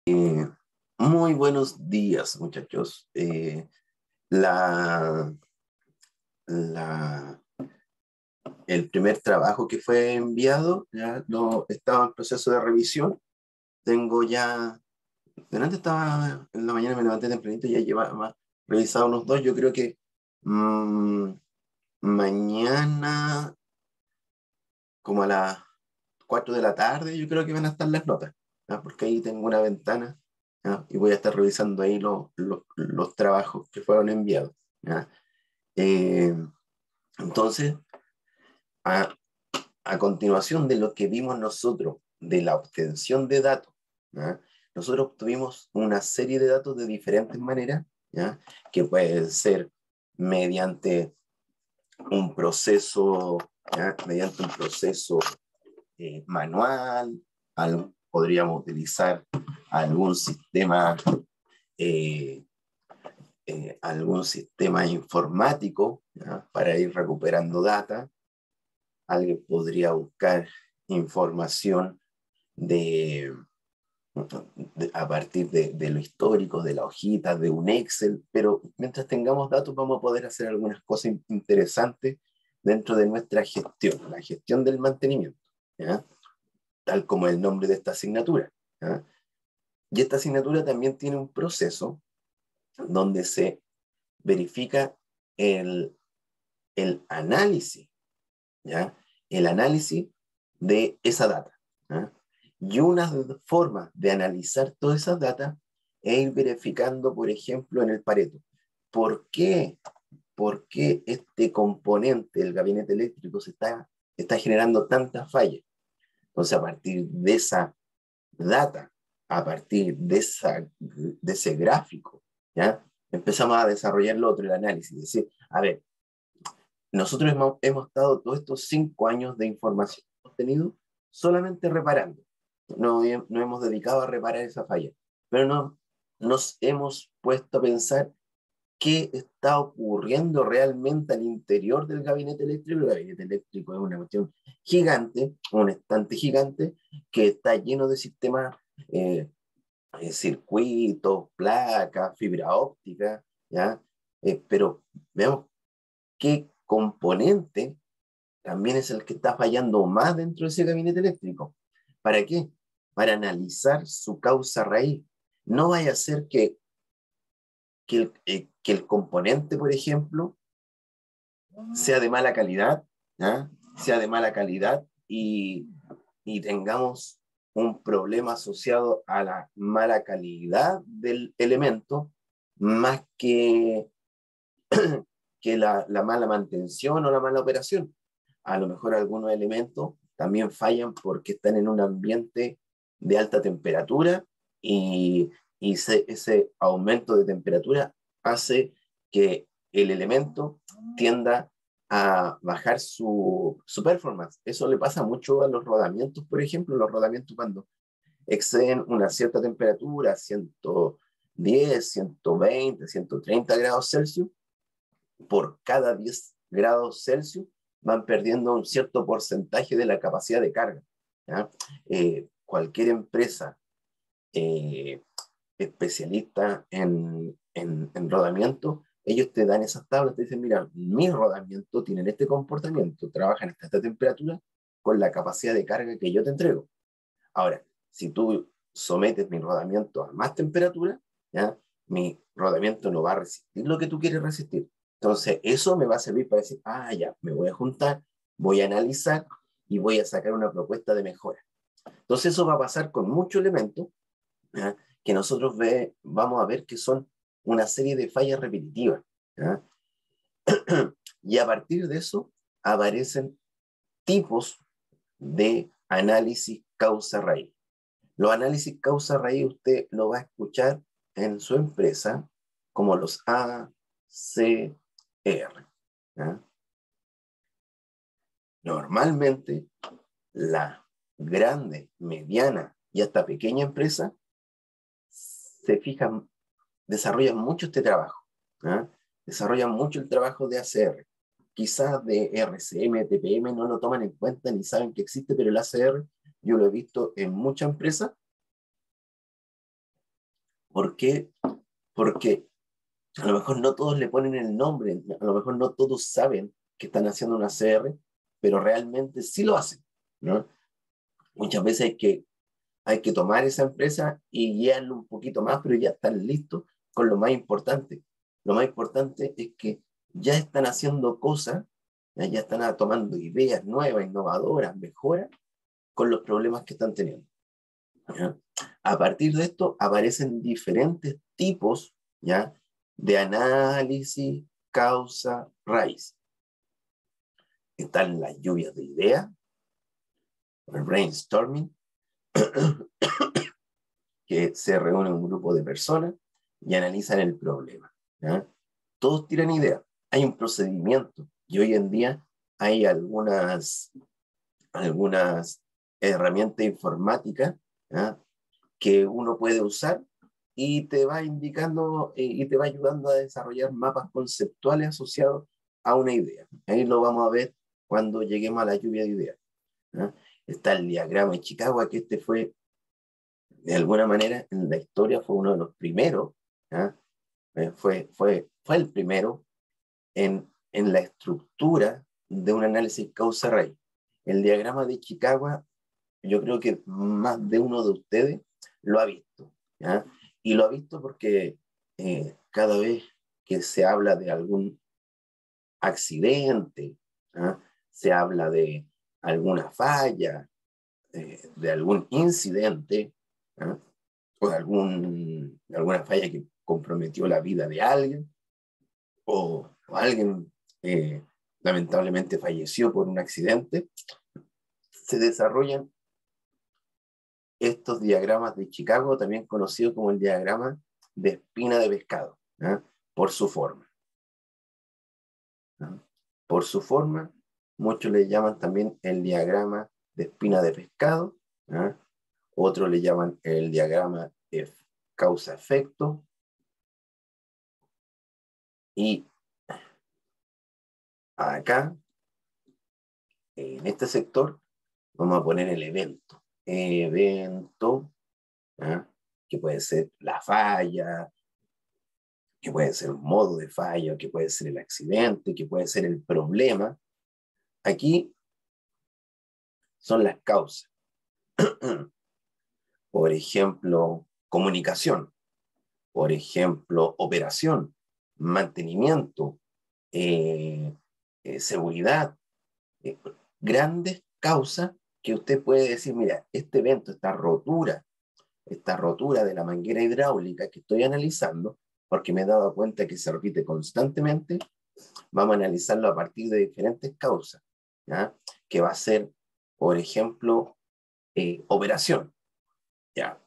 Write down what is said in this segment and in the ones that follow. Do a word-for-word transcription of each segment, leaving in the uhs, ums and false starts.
Eh, muy buenos días, muchachos. Eh, la, la, el primer trabajo que fue enviado ya lo, estaba en proceso de revisión. Tengo ya, delante estaba en la mañana, me levanté tempranito y ya llevaba revisado unos dos. Yo creo que mmm, mañana, como a las cuatro de la tarde, yo creo que van a estar las notas, ¿ya? Porque ahí tengo una ventana, ¿ya? Y voy a estar revisando ahí los, los, los trabajos que fueron enviados, ¿ya? Eh, entonces, a, a continuación de lo que vimos nosotros, de la obtención de datos, ¿ya? Nosotros obtuvimos una serie de datos de diferentes maneras, ¿ya? Que pueden ser mediante un proceso, ¿ya? Mediante un proceso eh, manual, al, podríamos utilizar algún sistema, eh, eh, algún sistema informático, ¿ya? Para ir recuperando data. Alguien podría buscar información de, de, a partir de, de lo histórico, de la hojita, de un Excel, pero mientras tengamos datos vamos a poder hacer algunas cosas interesantes dentro de nuestra gestión, la gestión del mantenimiento, ¿ya? Tal como el nombre de esta asignatura, ¿ya? Y esta asignatura también tiene un proceso donde se verifica el, el análisis, ¿ya? El análisis de esa data, ¿ya? Y una forma de analizar todas esas datas es ir verificando, por ejemplo, en el Pareto. ¿Por qué? ¿Por qué este componente del gabinete eléctrico se está, está generando tantas fallas? Entonces, a partir de esa data, a partir de, esa, de ese gráfico, ¿ya? Empezamos a desarrollar lo otro, el análisis. Es decir, a ver, nosotros hemos, hemos estado todos estos cinco años de información que hemos tenido solamente reparando. No, no hemos dedicado a reparar esa falla, pero no nos hemos puesto a pensar qué está ocurriendo realmente al interior del gabinete eléctrico. El gabinete eléctrico es una cuestión gigante, un estante gigante que está lleno de sistemas, eh, circuitos, placas, fibra óptica, ¿ya? Eh, pero veamos qué componente también es el que está fallando más dentro de ese gabinete eléctrico. ¿Para qué? Para analizar su causa raíz. No vaya a ser que, que, el, eh, que el componente, por ejemplo, sea de mala calidad, ¿eh? sea de mala calidad y, y tengamos un problema asociado a la mala calidad del elemento más que, que la, la mala mantención o la mala operación. A lo mejor algunos elementos también fallan porque están en un ambiente de alta temperatura y, y se, ese aumento de temperatura hace que el elemento tienda a bajar su, su performance. Eso le pasa mucho a los rodamientos, por ejemplo, los rodamientos cuando exceden una cierta temperatura, ciento diez, ciento veinte, ciento treinta grados Celsius, por cada diez grados Celsius van perdiendo un cierto porcentaje de la capacidad de carga, ¿ya? Eh, cualquier empresa eh, especialista en, en, en rodamiento, ellos te dan esas tablas, te dicen, mira, mis rodamientos tienen este comportamiento, trabajan hasta esta temperatura con la capacidad de carga que yo te entrego. Ahora, si tú sometes mi rodamiento a más temperatura, ¿ya? Mi rodamiento no va a resistir lo que tú quieres resistir. Entonces, eso me va a servir para decir, ah, ya, me voy a juntar, voy a analizar y voy a sacar una propuesta de mejora. Entonces, eso va a pasar con muchos elementos, ¿ya? Que nosotros ve, vamos a ver que son una serie de fallas repetitivas, ¿ya? Y a partir de eso aparecen tipos de análisis causa-raíz. Los análisis causa-raíz usted lo va a escuchar en su empresa como los A C R. ¿Ya? Normalmente, la grande, mediana y hasta pequeña empresa se fijan, desarrollan mucho este trabajo. ¿Ya? Desarrollan mucho el trabajo de A C R. Quizás de R C M, T P M no lo toman en cuenta ni saben que existe, pero el A C R yo lo he visto en muchas empresas ¿Por qué? Porque a lo mejor no todos le ponen el nombre, a lo mejor no todos saben que están haciendo una C R, pero realmente sí lo hacen, ¿no? Muchas veces hay que, hay que tomar esa empresa y guiarlo un poquito más, pero ya están listos con lo más importante. Lo más importante es que ya están haciendo cosas, ya, ya están tomando ideas nuevas, innovadoras, mejoras con los problemas que están teniendo, ¿ya? A partir de esto aparecen diferentes tipos, ¿ya?, de análisis causa-raíz. Están las lluvias de ideas, el brainstorming, que se reúne un grupo de personas y analizan el problema, ¿ya? Todos tiran ideas, hay un procedimiento y hoy en día hay algunas, algunas herramientas informáticas, ¿ya?, que uno puede usar y te va indicando eh, y te va ayudando a desarrollar mapas conceptuales asociados a una idea. Ahí lo vamos a ver cuando lleguemos a la lluvia de ideas, ¿ya? Está el diagrama de Chicago, que este fue, de alguna manera, en la historia fue uno de los primeros, ¿ya? Eh, fue, fue, fue el primero en, en la estructura de un análisis causa-raíz. El diagrama de Chicago, yo creo que más de uno de ustedes lo ha visto, ¿ya? Y lo ha visto porque eh, cada vez que se habla de algún accidente, ¿ya?, se habla de alguna falla, eh, de algún incidente, ¿ya?, o de, algún, de alguna falla que comprometió la vida de alguien, o, o alguien eh, lamentablemente falleció por un accidente, se desarrollan estos diagramas de Chicago, también conocido como el diagrama de espina de pescado, ¿eh?, por su forma. ¿eh? Por su forma, muchos le llaman también el diagrama de espina de pescado, ¿eh? Otros le llaman el diagrama de causa-efecto, y acá, en este sector, vamos a poner el evento. Evento, ¿eh?, que puede ser la falla, que puede ser un modo de falla, que puede ser el accidente, que puede ser el problema. Aquí son las causas. Por ejemplo, comunicación. Por ejemplo, operación, mantenimiento, eh, eh, seguridad. Eh, grandes causas que usted puede decir, mira, este evento, esta rotura, esta rotura de la manguera hidráulica que estoy analizando, porque me he dado cuenta que se repite constantemente, vamos a analizarlo a partir de diferentes causas, ¿ya?, que va a ser, por ejemplo, eh, operación, ¿ya?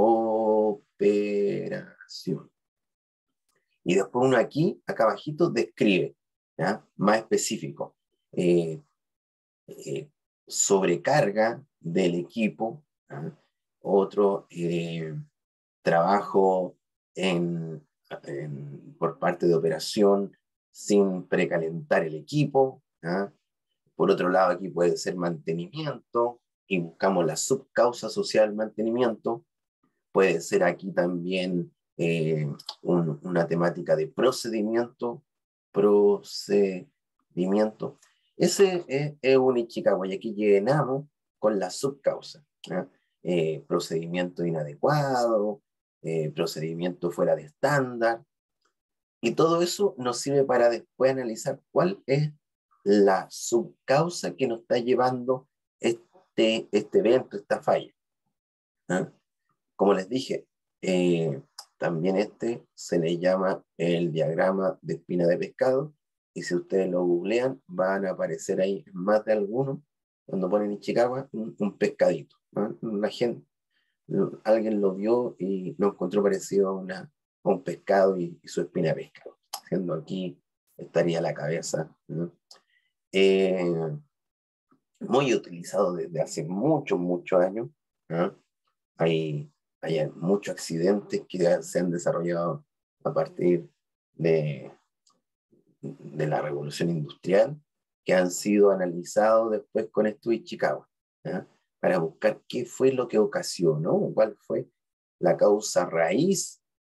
Operación. Y después uno aquí, acá abajito, describe, ¿ya?, más específico. Eh, eh, sobrecarga del equipo, ¿ya? Otro, eh, trabajo en, en, por parte de operación sin precalentar el equipo, ¿ya? Por otro lado, aquí puede ser mantenimiento, y buscamos la subcausa asociada al mantenimiento. Puede ser aquí también eh, un, una temática de procedimiento, procedimiento. Ese es, es un Ichikawa, y aquí llenamos con la subcausa, ¿ya? Eh, procedimiento inadecuado, eh, procedimiento fuera de estándar, y todo eso nos sirve para después analizar cuál es la subcausa que nos está llevando este, este evento, esta falla, ¿eh? Como les dije, eh, también este se le llama el diagrama de espina de pescado, y si ustedes lo googlean van a aparecer ahí más de algunos, cuando ponen Ichikawa, un, un pescadito, ¿no? La gente, alguien lo vio y lo encontró parecido a, una, a un pescado y, y su espina de pescado. Siendo aquí estaría la cabeza, ¿no? Eh, muy utilizado desde hace muchos, muchos años, ¿no? Hay, hay muchos accidentes que se han desarrollado a partir de, de la revolución industrial, que han sido analizados después con esto de Chicago, ¿ya?, para buscar qué fue lo que ocasionó, cuál fue la causa raíz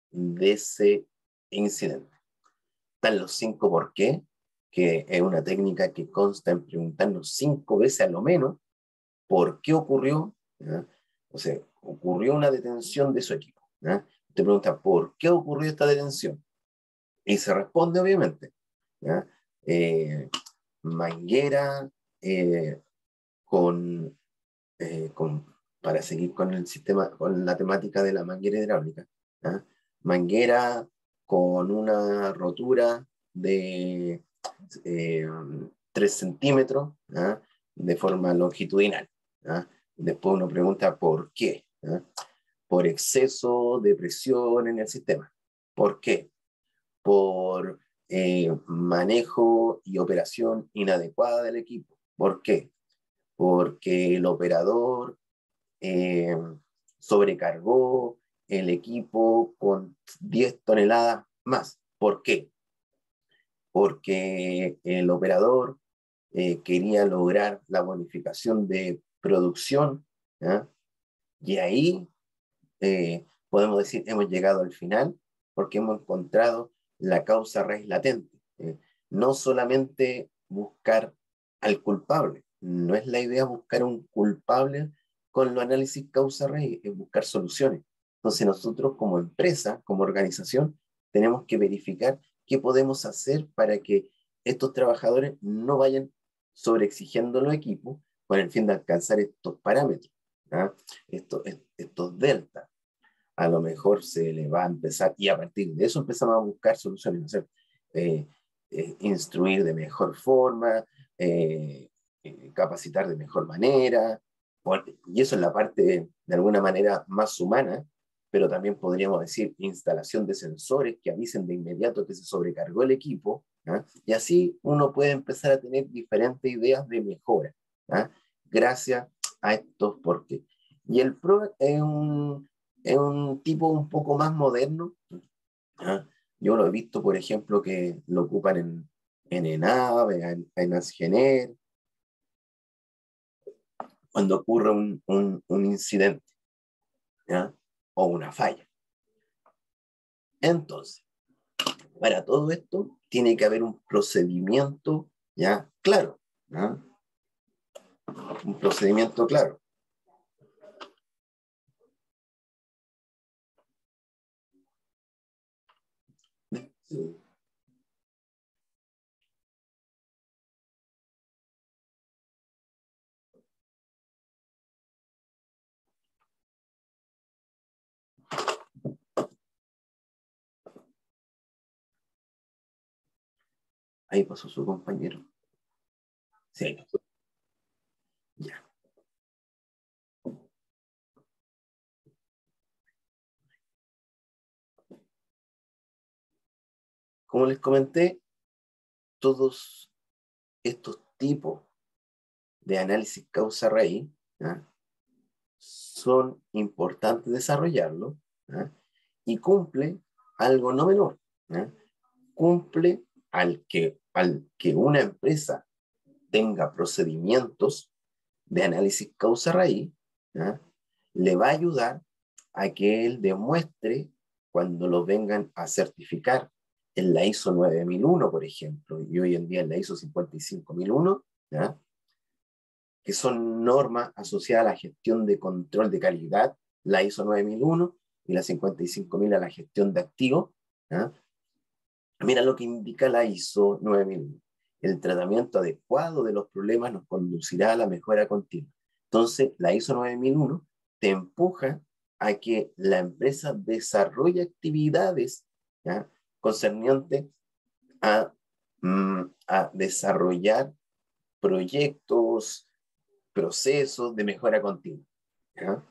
de ese incidente. Están los cinco por qué, que es una técnica que consta en preguntarnos cinco veces a lo menos por qué ocurrió, ¿ya? O sea, ocurrió una detención de su equipo, ¿ya? Te pregunta, ¿por qué ocurrió esta detención? Y se responde, obviamente, ¿ya? Eh, manguera eh, con, eh, con, para seguir con el sistema, con la temática de la manguera hidráulica, ¿ya? Manguera con una rotura de eh, tres centímetros, ¿ya? De forma longitudinal, ¿ya? Después uno pregunta por qué, ¿ya? Por exceso de presión en el sistema. ¿Por qué? Por eh, manejo y operación inadecuada del equipo. ¿Por qué? Porque el operador eh, sobrecargó el equipo con diez toneladas más. ¿Por qué? Porque el operador eh, quería lograr la bonificación de producción, ¿ya? Y ahí eh, podemos decir hemos llegado al final porque hemos encontrado la causa raíz latente. Eh, no solamente buscar al culpable, no es la idea buscar un culpable con los análisis causa raíz, es buscar soluciones. Entonces nosotros como empresa, como organización, tenemos que verificar qué podemos hacer para que estos trabajadores no vayan sobreexigiendo los equipos con el fin de alcanzar estos parámetros, ¿ah? estos, estos deltas. A lo mejor se le va a empezar, y a partir de eso empezamos a buscar soluciones, hacer, eh, eh, instruir de mejor forma, eh, eh, capacitar de mejor manera, por, y eso es la parte de alguna manera más humana, pero también podríamos decir instalación de sensores que avisen de inmediato que se sobrecargó el equipo, ¿ah? Y así uno puede empezar a tener diferentes ideas de mejora, ¿ah? Gracias a estos porqués. Y el PRO es un, es un tipo un poco más moderno, ¿ah? Yo lo he visto, por ejemplo, que lo ocupan en, en ENAV, en, en ASGENER, cuando ocurre un, un, un incidente, ¿ya? O una falla. Entonces, para todo esto tiene que haber un procedimiento, ¿ya? Claro, ¿ya? Un procedimiento claro. Sí. Ahí pasó su compañero. Sí, ya. Como les comenté, todos estos tipos de análisis causa-raíz, ¿ya? Son importantes desarrollarlo, ¿ya? Y cumple algo no menor, ¿ya? Cumple al que, al que una empresa tenga procedimientos de análisis causa-raíz, ¿ya? Le va a ayudar a que él demuestre cuando lo vengan a certificar en la ISO nueve mil uno, por ejemplo, y hoy en día en la ISO cincuenta y cinco mil uno, ¿ya? Que son normas asociadas a la gestión de control de calidad, la ISO nueve mil uno y la cincuenta y cinco mil a la gestión de activos. ¿Ya? Mira lo que indica la ISO nueve mil uno. El tratamiento adecuado de los problemas nos conducirá a la mejora continua. Entonces, la ISO nueve mil uno te empuja a que la empresa desarrolle actividades, ¿ya? Concernientes a, mm, a desarrollar proyectos, procesos de mejora continua, ¿ya?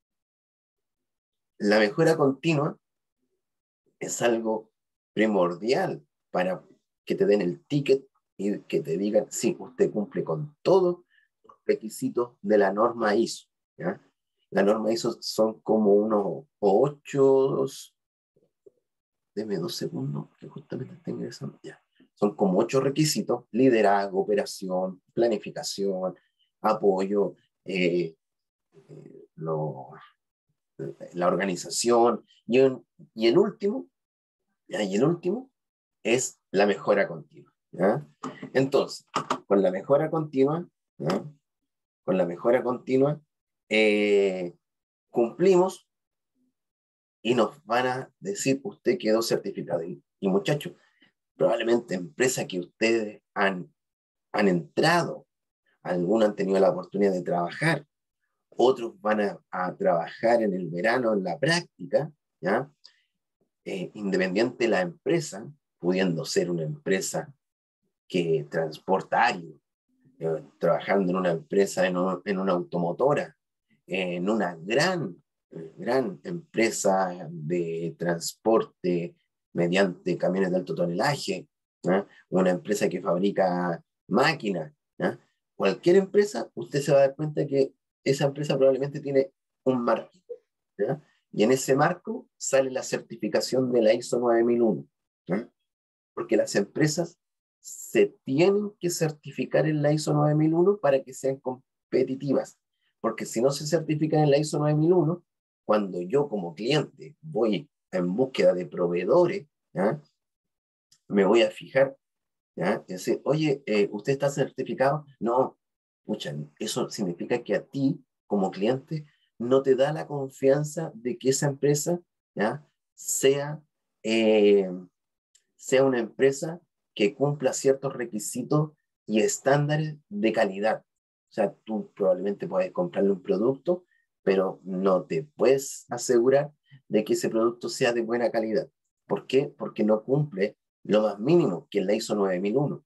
La mejora continua es algo primordial para que te den el ticket y que te digan, sí, usted cumple con todos los requisitos de la norma ISO, ¿ya? La norma ISO son como unos ocho, deme dos segundos, que justamente está ingresando, ya. Son como ocho requisitos: liderazgo, operación, planificación, apoyo, eh, eh, lo, la organización y, un, y el último, ¿ya? Y el último es la mejora continua, ¿ya? Entonces, con la mejora continua, ¿ya? Con la mejora continua, eh, cumplimos y nos van a decir, usted quedó certificado. Y, y muchachos, probablemente empresas que ustedes han, han entrado, algunos han tenido la oportunidad de trabajar, otros van a, a trabajar en el verano en la práctica, ¿ya? Eh, independiente de la empresa, pudiendo ser una empresa que transporta árido, eh, trabajando en una empresa, en, un, en una automotora, eh, en una gran, eh, gran empresa de transporte mediante camiones de alto tonelaje, ¿eh? Una empresa que fabrica máquinas, ¿eh? Cualquier empresa, usted se va a dar cuenta que esa empresa probablemente tiene un marco, ¿eh? Y en ese marco sale la certificación de la ISO nueve mil uno, ¿eh? Porque las empresas se tienen que certificar en la ISO nueve mil uno para que sean competitivas, porque si no se certifican en la ISO nueve mil uno, cuando yo como cliente voy en búsqueda de proveedores, ¿ya? Me voy a fijar, ¿ya? Y decir, oye, eh, ¿usted está certificado? No, pucha, eso significa que a ti como cliente no te da la confianza de que esa empresa, ¿ya? sea, eh, sea una empresa que cumpla ciertos requisitos y estándares de calidad. O sea, tú probablemente puedes comprarle un producto, pero no te puedes asegurar de que ese producto sea de buena calidad. ¿Por qué? Porque no cumple lo más mínimo, que es la ISO nueve mil uno.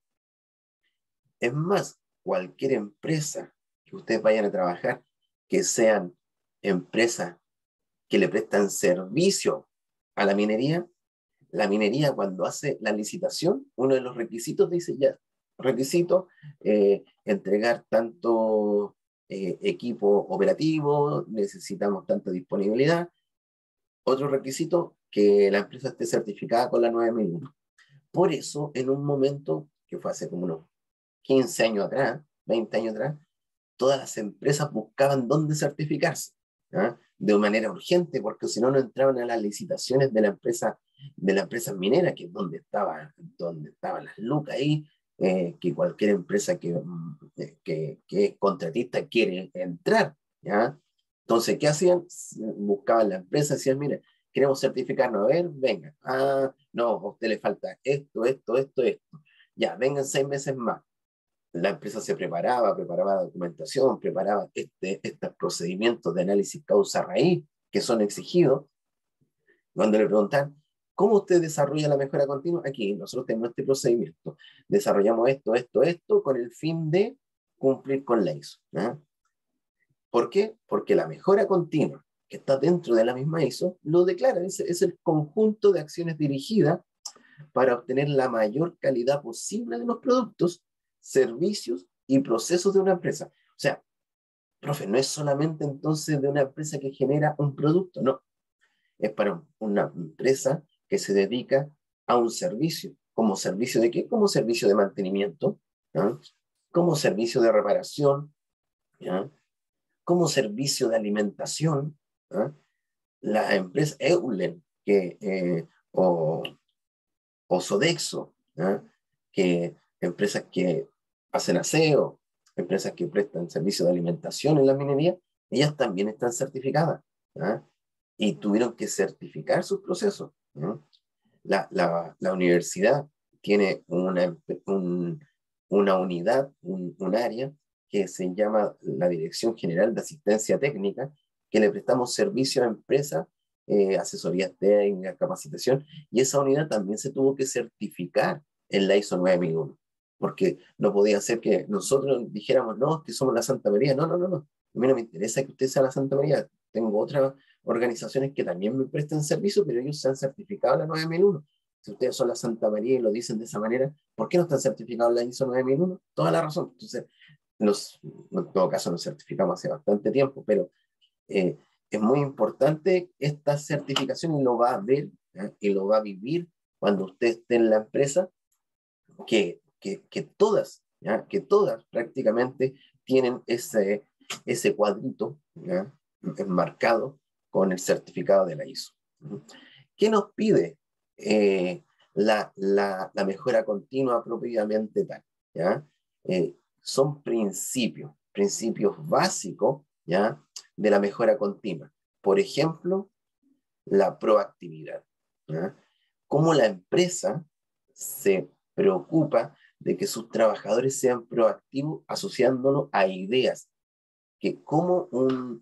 Es más, cualquier empresa que ustedes vayan a trabajar, que sean empresas que le prestan servicio a la minería, la minería cuando hace la licitación, uno de los requisitos dice ya, requisito, eh, entregar tanto eh, equipo operativo, necesitamos tanta disponibilidad. Otro requisito, que la empresa esté certificada con la nueve mil uno. Por eso, en un momento, que fue hace como unos quince años atrás, veinte años atrás, todas las empresas buscaban dónde certificarse, ¿ah? De manera urgente, porque si no, no entraban a las licitaciones de la empresa, de la empresa minera, que es donde estaba, donde estaban las lucas ahí, eh, que cualquier empresa que, que, que es contratista quiere entrar, ¿ya? Entonces, ¿qué hacían? Buscaban la empresa, decían, mire, queremos certificarnos, a ver, venga, ah, no, a usted le falta esto, esto, esto, esto, ya, vengan seis meses más. La empresa se preparaba, preparaba documentación, preparaba este, estos procedimientos de análisis causa-raíz que son exigidos. Cuando le preguntan, ¿cómo usted desarrolla la mejora continua? Aquí nosotros tenemos este procedimiento. Desarrollamos esto, esto, esto, con el fin de cumplir con la ISO, ¿eh? ¿Por qué? Porque la mejora continua, que está dentro de la misma ISO, lo declara, es, es el conjunto de acciones dirigidas para obtener la mayor calidad posible de los productos, servicios y procesos de una empresa. O sea, profe, no es solamente entonces de una empresa que genera un producto, no, es para una empresa que se dedica a un servicio. ¿Como servicio de qué? Como servicio de mantenimiento, ¿ya? Como servicio de reparación, ¿ya? Como servicio de alimentación, ¿ya? La empresa Eulen, que, eh, o o Sodexo, ¿eh? Que empresas que hacen aseo, empresas que prestan servicio de alimentación en la minería, ellas también están certificadas, ¿eh? Y tuvieron que certificar sus procesos, ¿eh? La, la, la universidad tiene una, un, una unidad, un, un área que se llama la Dirección General de Asistencia Técnica, que le prestamos servicio a empresas, eh, asesorías técnicas, capacitación, y esa unidad también se tuvo que certificar en la ISO nueve mil uno, porque no podía ser que nosotros dijéramos, no, que somos la Santa María, no, no, no, no, a mí no me interesa que usted sea la Santa María, tengo otras organizaciones que también me prestan servicio, pero ellos se han certificado en la nueve mil uno. Si ustedes son la Santa María y lo dicen de esa manera, ¿por qué no están certificados en la ISO nueve mil uno? Toda la razón. Entonces, nos, en todo caso nos certificamos hace bastante tiempo, pero eh, es muy importante esta certificación y lo va a ver, ¿eh? Y lo va a vivir cuando usted esté en la empresa, que, que, que todas, ¿ya? Que todas prácticamente tienen ese, ese cuadrito, ¿ya? Enmarcado con el certificado de la ISO. ¿Qué nos pide eh, la, la, la mejora continua propiamente tal? ¿Ya? Eh, son principios, principios básicos, ¿ya?, de la mejora continua. Por ejemplo, la proactividad, ¿ya? Cómo la empresa se preocupa de que sus trabajadores sean proactivos asociándolo a ideas, que como un,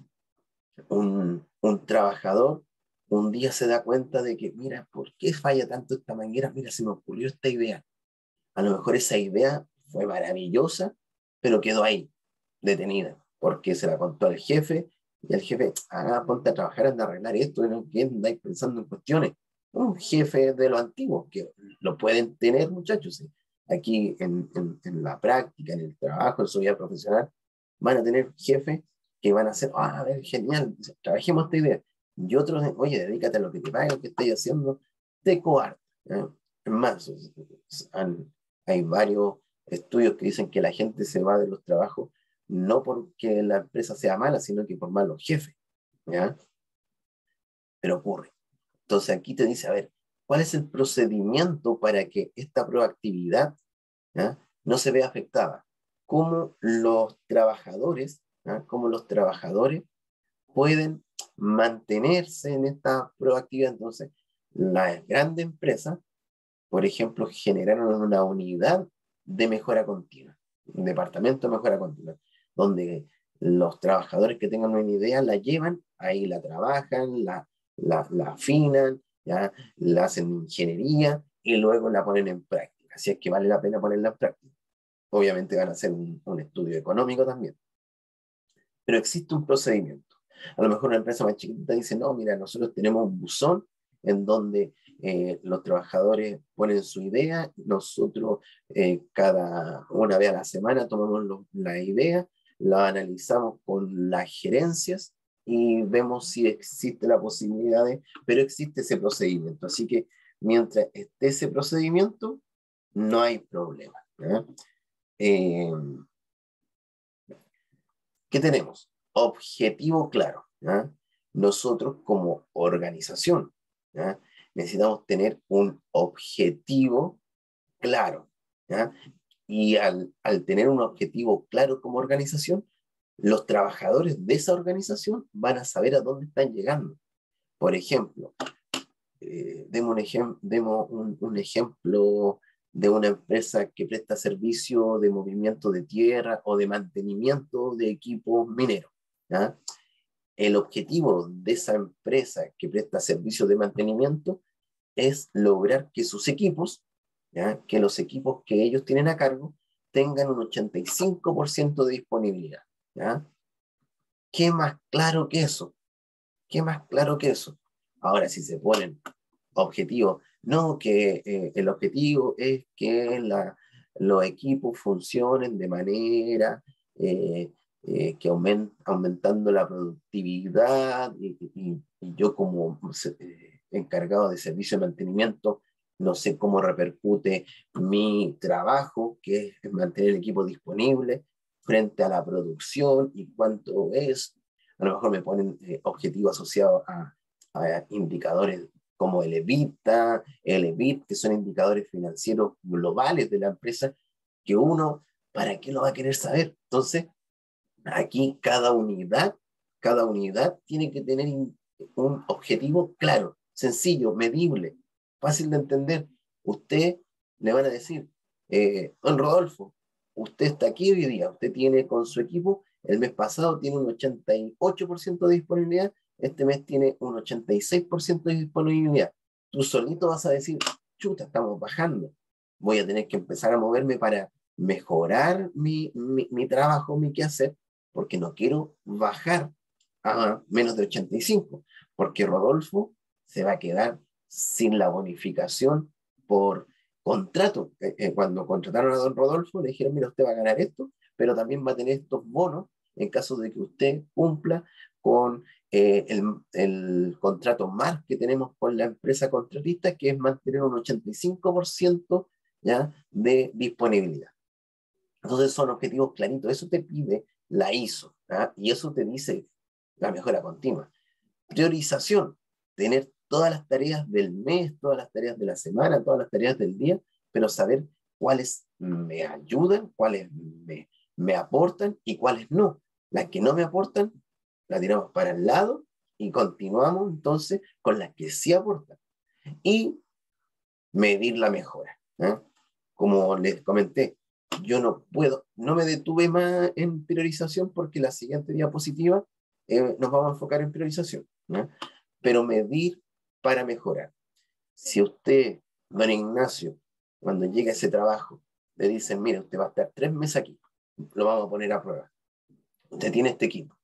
un, un trabajador un día se da cuenta de que, mira, ¿por qué falla tanto esta manguera? Mira, se me ocurrió esta idea. A lo mejor esa idea fue maravillosa, pero quedó ahí, detenida, porque se la contó al jefe, y el jefe, ah, ponte a trabajar, anda a arreglar esto, ¿no? ¿Qué andáis pensando en cuestiones? Un jefe de los antiguos, que lo pueden tener, muchachos, ¿sí? Aquí en, en, en la práctica, en el trabajo, en su vida profesional, van a tener jefes que van a hacer, ah, a ver, genial, trabajemos esta idea. Y otros, oye, dedícate a lo que te pagan, que estáis haciendo, te coarta. ¿Eh? Es más, han, hay varios estudios que dicen que la gente se va de los trabajos no porque la empresa sea mala, sino que por malos jefes, ¿ya? Pero ocurre. Entonces aquí te dice, a ver, ¿cuál es el procedimiento para que esta proactividad, ¿ya?, no se vea afectada? ¿Cómo los trabajadores, ¿ya?, cómo los trabajadores pueden mantenerse en esta proactividad? Entonces, las grandes empresas, por ejemplo, generaron una unidad de mejora continua, un departamento de mejora continua, donde los trabajadores que tengan una idea la llevan, ahí la trabajan, la, la, la afinan, ¿ya?, la hacen ingeniería y luego la ponen en práctica. Así es que vale la pena ponerla en práctica. Obviamente van a hacer un, un estudio económico también. Pero existe un procedimiento. A lo mejor una empresa más chiquita dice, no, mira, nosotros tenemos un buzón en donde eh, los trabajadores ponen su idea, nosotros eh, cada una vez a la semana tomamos lo, la idea, la analizamos con las gerencias y vemos si existe la posibilidad de, pero existe ese procedimiento. Así que mientras esté ese procedimiento, no hay problema. ¿eh? Eh, ¿Qué tenemos? Objetivo claro, ¿ya? Nosotros como organización, ¿ya?, necesitamos tener un objetivo claro, ¿ya? Y al, al tener un objetivo claro como organización, los trabajadores de esa organización van a saber a dónde están llegando. Por ejemplo, eh, demos, un, ejem demos un, un ejemplo de una empresa que presta servicio de movimiento de tierra o de mantenimiento de equipos mineros, ¿ya? El objetivo de esa empresa que presta servicio de mantenimiento es lograr que sus equipos, ¿ya?, que los equipos que ellos tienen a cargo tengan un ochenta y cinco por ciento de disponibilidad, ¿ya? ¿Qué más claro que eso? ¿Qué más claro que eso? Ahora, si se ponen objetivos, no, que eh, el objetivo es que la, los equipos funcionen de manera eh, eh, que aument, aumentando la productividad y, y, y yo como eh, encargado de servicio de mantenimiento no sé cómo repercute mi trabajo, que es mantener el equipo disponible frente a la producción y cuánto es. A lo mejor me ponen eh, objetivos asociados a, a indicadores como el EBITDA, el EBIT, que son indicadores financieros globales de la empresa, que uno, ¿para qué lo va a querer saber? Entonces, aquí cada unidad, cada unidad tiene que tener un objetivo claro, sencillo, medible, fácil de entender. Usted le van a decir, eh, don Rodolfo, usted está aquí hoy día, usted tiene con su equipo, el mes pasado tiene un ochenta y ocho por ciento de disponibilidad, este mes tiene un ochenta y seis por ciento de disponibilidad. Tú solito vas a decir, chuta, estamos bajando, voy a tener que empezar a moverme para mejorar mi, mi, mi trabajo, mi quehacer, porque no quiero bajar a menos de ochenta y cinco, porque Rodolfo se va a quedar sin la bonificación por contrato. Eh, eh, cuando contrataron a don Rodolfo, le dijeron, mira, usted va a ganar esto, pero también va a tener estos bonos en caso de que usted cumpla con eh, el, el contrato más que tenemos con la empresa contratista, que es mantener un ochenta y cinco por ciento ¿ya? de disponibilidad. Entonces son objetivos claritos. Eso te pide la I S O, ¿ah? Y eso te dice la mejora continua. Priorización, tener todas las tareas del mes, todas las tareas de la semana, todas las tareas del día, pero saber cuáles me ayudan, cuáles me, me aportan y cuáles no. Las que no me aportan, las tiramos para el lado y continuamos entonces con las que sí aportan. Y medir la mejora, ¿eh? Como les comenté, yo no puedo, no me detuve más en priorización porque la siguiente diapositiva eh, nos vamos a enfocar en priorización, ¿eh? Pero medir para mejorar. Si usted, don Ignacio, cuando llega a ese trabajo, le dicen, mire, usted va a estar tres meses aquí, lo vamos a poner a prueba. Usted tiene este equipo.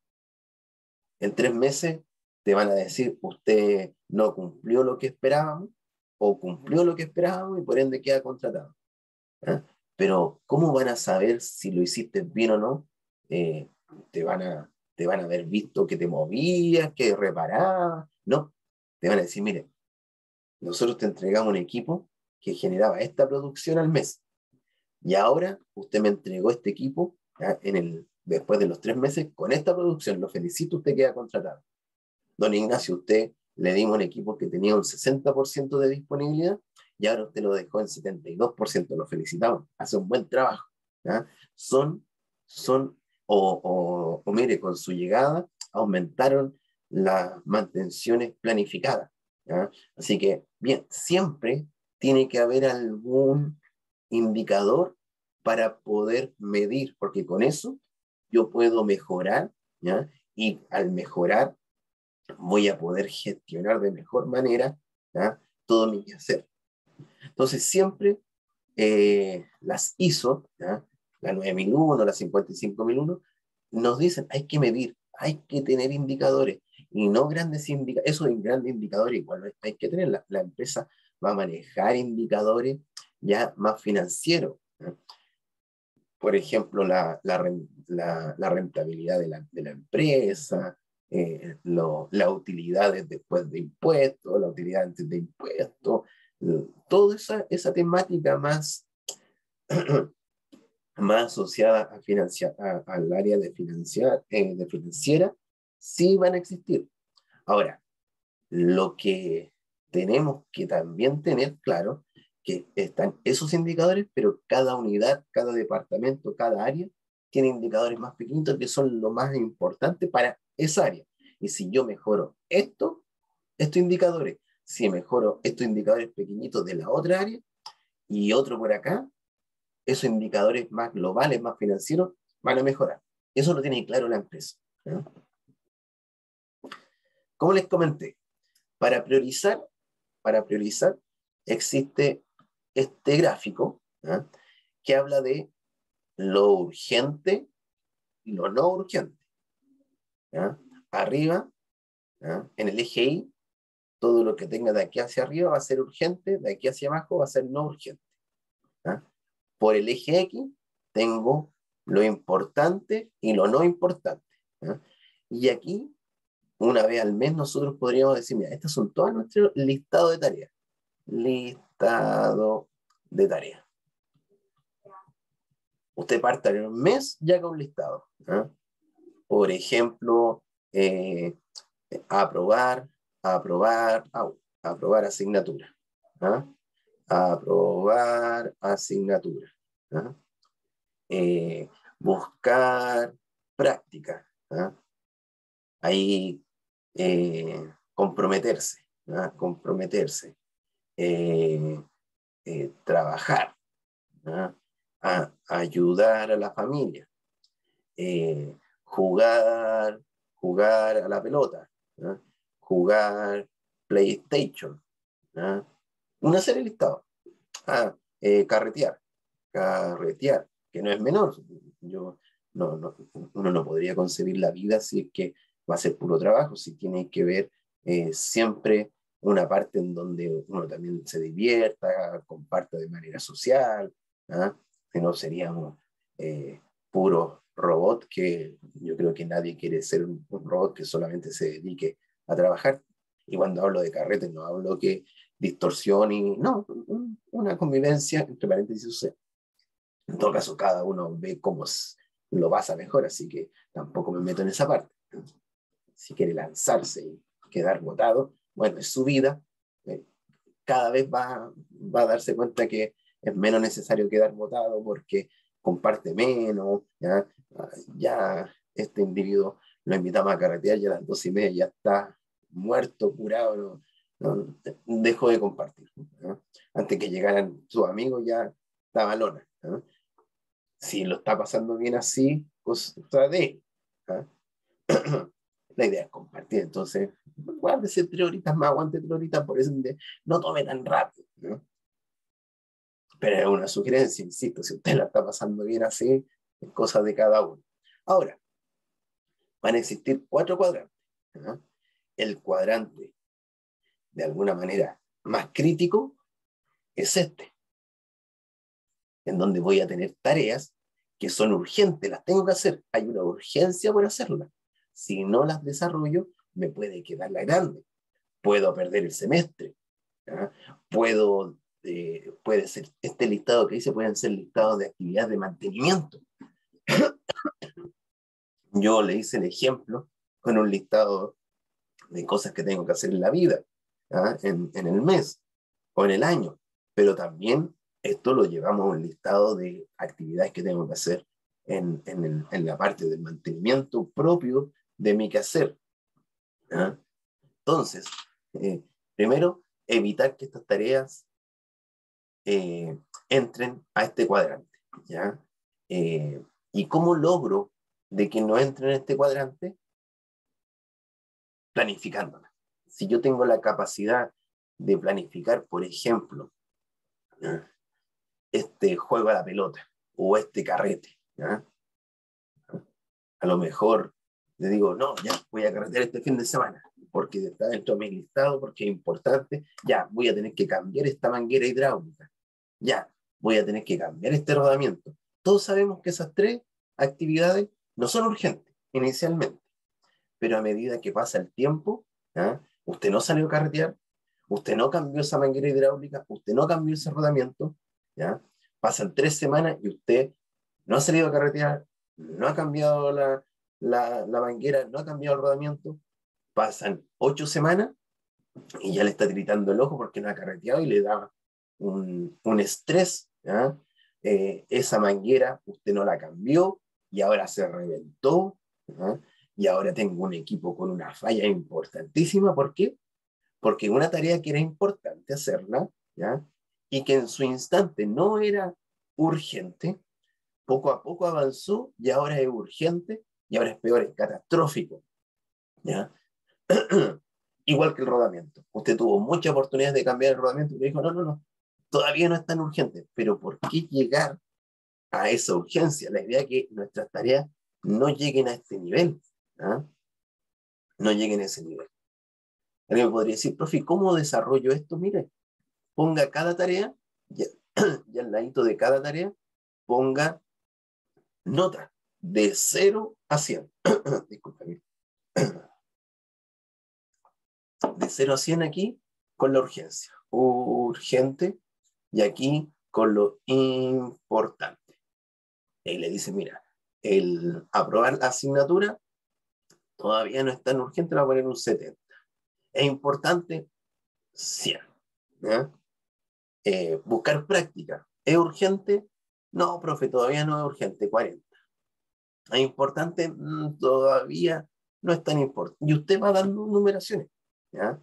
En tres meses te van a decir, usted no cumplió lo que esperábamos, o cumplió lo que esperábamos y por ende queda contratado. ¿Eh? Pero ¿cómo van a saber si lo hiciste bien o no? Eh, te, van a, te van a haber visto que te movías, que reparabas. No, te van a decir, mire, nosotros te entregamos un equipo que generaba esta producción al mes. Y ahora usted me entregó este equipo, ¿ya? En el, después de los tres meses con esta producción. Lo felicito, usted queda contratado. Don Ignacio, usted le dimos un equipo que tenía un sesenta por ciento de disponibilidad y ahora usted lo dejó en setenta y dos por ciento. Lo felicitamos, hace un buen trabajo. ¿Ya? Son, son o, o, o mire, con su llegada aumentaron las mantenciones planificadas. ¿Ya? Así que, bien, siempre tiene que haber algún indicador para poder medir, porque con eso yo puedo mejorar, ¿ya? Y al mejorar voy a poder gestionar de mejor manera, ¿ya? Todo mi quehacer. Entonces siempre eh, las I S O, ¿ya? La nueve mil uno, la cincuenta y cinco mil uno, nos dicen hay que medir, hay que tener indicadores y no grandes indicadores. Esos grandes indicadores igual hay que tener. La, la empresa va a manejar indicadores ya más financieros, ¿ya? Por ejemplo, la, la, la, la rentabilidad de la, de la empresa, eh, lo, las utilidades después de impuestos, la utilidad antes de impuestos, toda esa, esa temática más, más asociada a financiar, a, al área de, financiar, eh, de financiera, sí van a existir. Ahora, lo que tenemos que también tener claro que están esos indicadores, pero cada unidad, cada departamento, cada área tiene indicadores más pequeñitos que son lo más importante para esa área. Y si yo mejoro esto, estos indicadores, si mejoro estos indicadores pequeñitos de la otra área y otro por acá, esos indicadores más globales, más financieros, van a mejorar. Eso lo tiene claro la empresa, ¿no? Como les comenté, para priorizar, para priorizar existe este gráfico, ¿eh? Que habla de lo urgente y lo no urgente. ¿Eh? Arriba, ¿eh? En el eje Y, todo lo que tenga de aquí hacia arriba va a ser urgente, de aquí hacia abajo va a ser no urgente. ¿Eh? Por el eje X tengo lo importante y lo no importante. ¿Eh? Y aquí, una vez al mes, nosotros podríamos decir, mira, estas son todas nuestro listado de tareas. Listado de tareas. Usted parte en un mes ya con un listado. ¿Eh? Por ejemplo, eh, aprobar, aprobar, au, aprobar asignatura. ¿Eh? Aprobar asignatura. ¿Eh? Eh, buscar práctica. ¿Eh? Ahí eh, comprometerse. ¿Eh? Comprometerse. Eh, eh, trabajar. ¿Eh? A ayudar a la familia, eh, jugar, jugar a la pelota, ¿eh? Jugar PlayStation, ¿eh? Una serie de listados. Ah, eh, carretear, carretear, que no es menor. Yo, no, no, uno no podría concebir la vida si es que va a ser puro trabajo, si tiene que ver eh, siempre una parte en donde uno también se divierta, comparta de manera social, ¿eh? Que no seríamos eh, puros robots, que yo creo que nadie quiere ser un, un robot que solamente se dedique a trabajar. Y cuando hablo de carrete no hablo que distorsión y no, un, una convivencia, entre paréntesis. En todo caso, cada uno ve cómo lo pasa mejor, así que tampoco me meto en esa parte. Si quiere lanzarse y quedar botado, bueno, es su vida, eh, cada vez va, va a darse cuenta que es menos necesario quedar votado porque comparte menos, ya, ya este individuo lo invitamos a carretear y a las dos y media ya está muerto, curado, no, no, dejó de compartir, ¿no? Antes que llegaran sus amigos ya estaba lona, ¿no? Si lo está pasando bien así, pues de ¿no? La idea es compartir, entonces guárdese tres horitas más, aguante tres horitas, por eso no tome tan rápido, ¿no? Pero es una sugerencia, insisto, si usted la está pasando bien así, es cosa de cada uno. Ahora, van a existir cuatro cuadrantes, ¿no? El cuadrante, de alguna manera, más crítico es este, en donde voy a tener tareas que son urgentes, las tengo que hacer, hay una urgencia por hacerlas. Si no las desarrollo, me puede quedar la grande, puedo perder el semestre, ¿no? Puedo, eh, puede ser, este listado que dice, pueden ser listados de actividades de mantenimiento. Yo le hice el ejemplo con un listado de cosas que tengo que hacer en la vida, ¿ah? en, en el mes o en el año, pero también esto lo llevamos a un listado de actividades que tengo que hacer en, en, el, en la parte del mantenimiento propio de mi quehacer, ¿ah? Entonces, eh, primero, evitar que estas tareas eh, entren a este cuadrante, ¿ya? Eh, ¿Y cómo logro de que no entren en este cuadrante? Planificándola. Si yo tengo la capacidad de planificar, por ejemplo, ¿ya? Este juego a la pelota o este carrete, ¿ya? A lo mejor le digo, no, ya voy a carretear este fin de semana porque está dentro de mi listado, porque es importante, ya voy a tener que cambiar esta manguera hidráulica, ya voy a tener que cambiar este rodamiento. Todos sabemos que esas tres actividades no son urgentes inicialmente, pero a medida que pasa el tiempo, ¿ya? Usted no salió a carretear, usted no cambió esa manguera hidráulica, usted no cambió ese rodamiento, ¿ya? Pasan tres semanas y usted no ha salido a carretear, no ha cambiado la, la, la manguera, no ha cambiado el rodamiento, pasan ocho semanas y ya le está gritando el ojo porque no ha carreteado y le da un, un estrés, ¿ya? Eh, esa manguera usted no la cambió y ahora se reventó, ¿ya? Y ahora tengo un equipo con una falla importantísima. ¿Por qué? Porque una tarea que era importante hacerla, ¿ya? Y que en su instante no era urgente, poco a poco avanzó y ahora es urgente y ahora es peor, es catastrófico, ¿ya? Igual que el rodamiento. Usted tuvo muchas oportunidades de cambiar el rodamiento y le dijo, no, no, no, todavía no es tan urgente. Pero ¿por qué llegar a esa urgencia? La idea es que nuestras tareas no lleguen a este nivel, ¿ah? No lleguen a ese nivel. Alguien me podría decir, profe, ¿cómo desarrollo esto? Mire, ponga cada tarea, y, y al ladito de cada tarea, ponga nota de cero a cien. Disculpen. De cero a cien aquí con la urgencia. Urgente. Y aquí con lo importante. Y le dice, mira, el aprobar la asignatura todavía no es tan urgente, le voy a poner un setenta. Es importante, cien. ¿Ya? Eh, buscar práctica. ¿Es urgente? No, profe, todavía no es urgente, cuarenta. ¿Es importante? Mm, todavía no es tan importante. Y usted va dando numeraciones, ¿ya?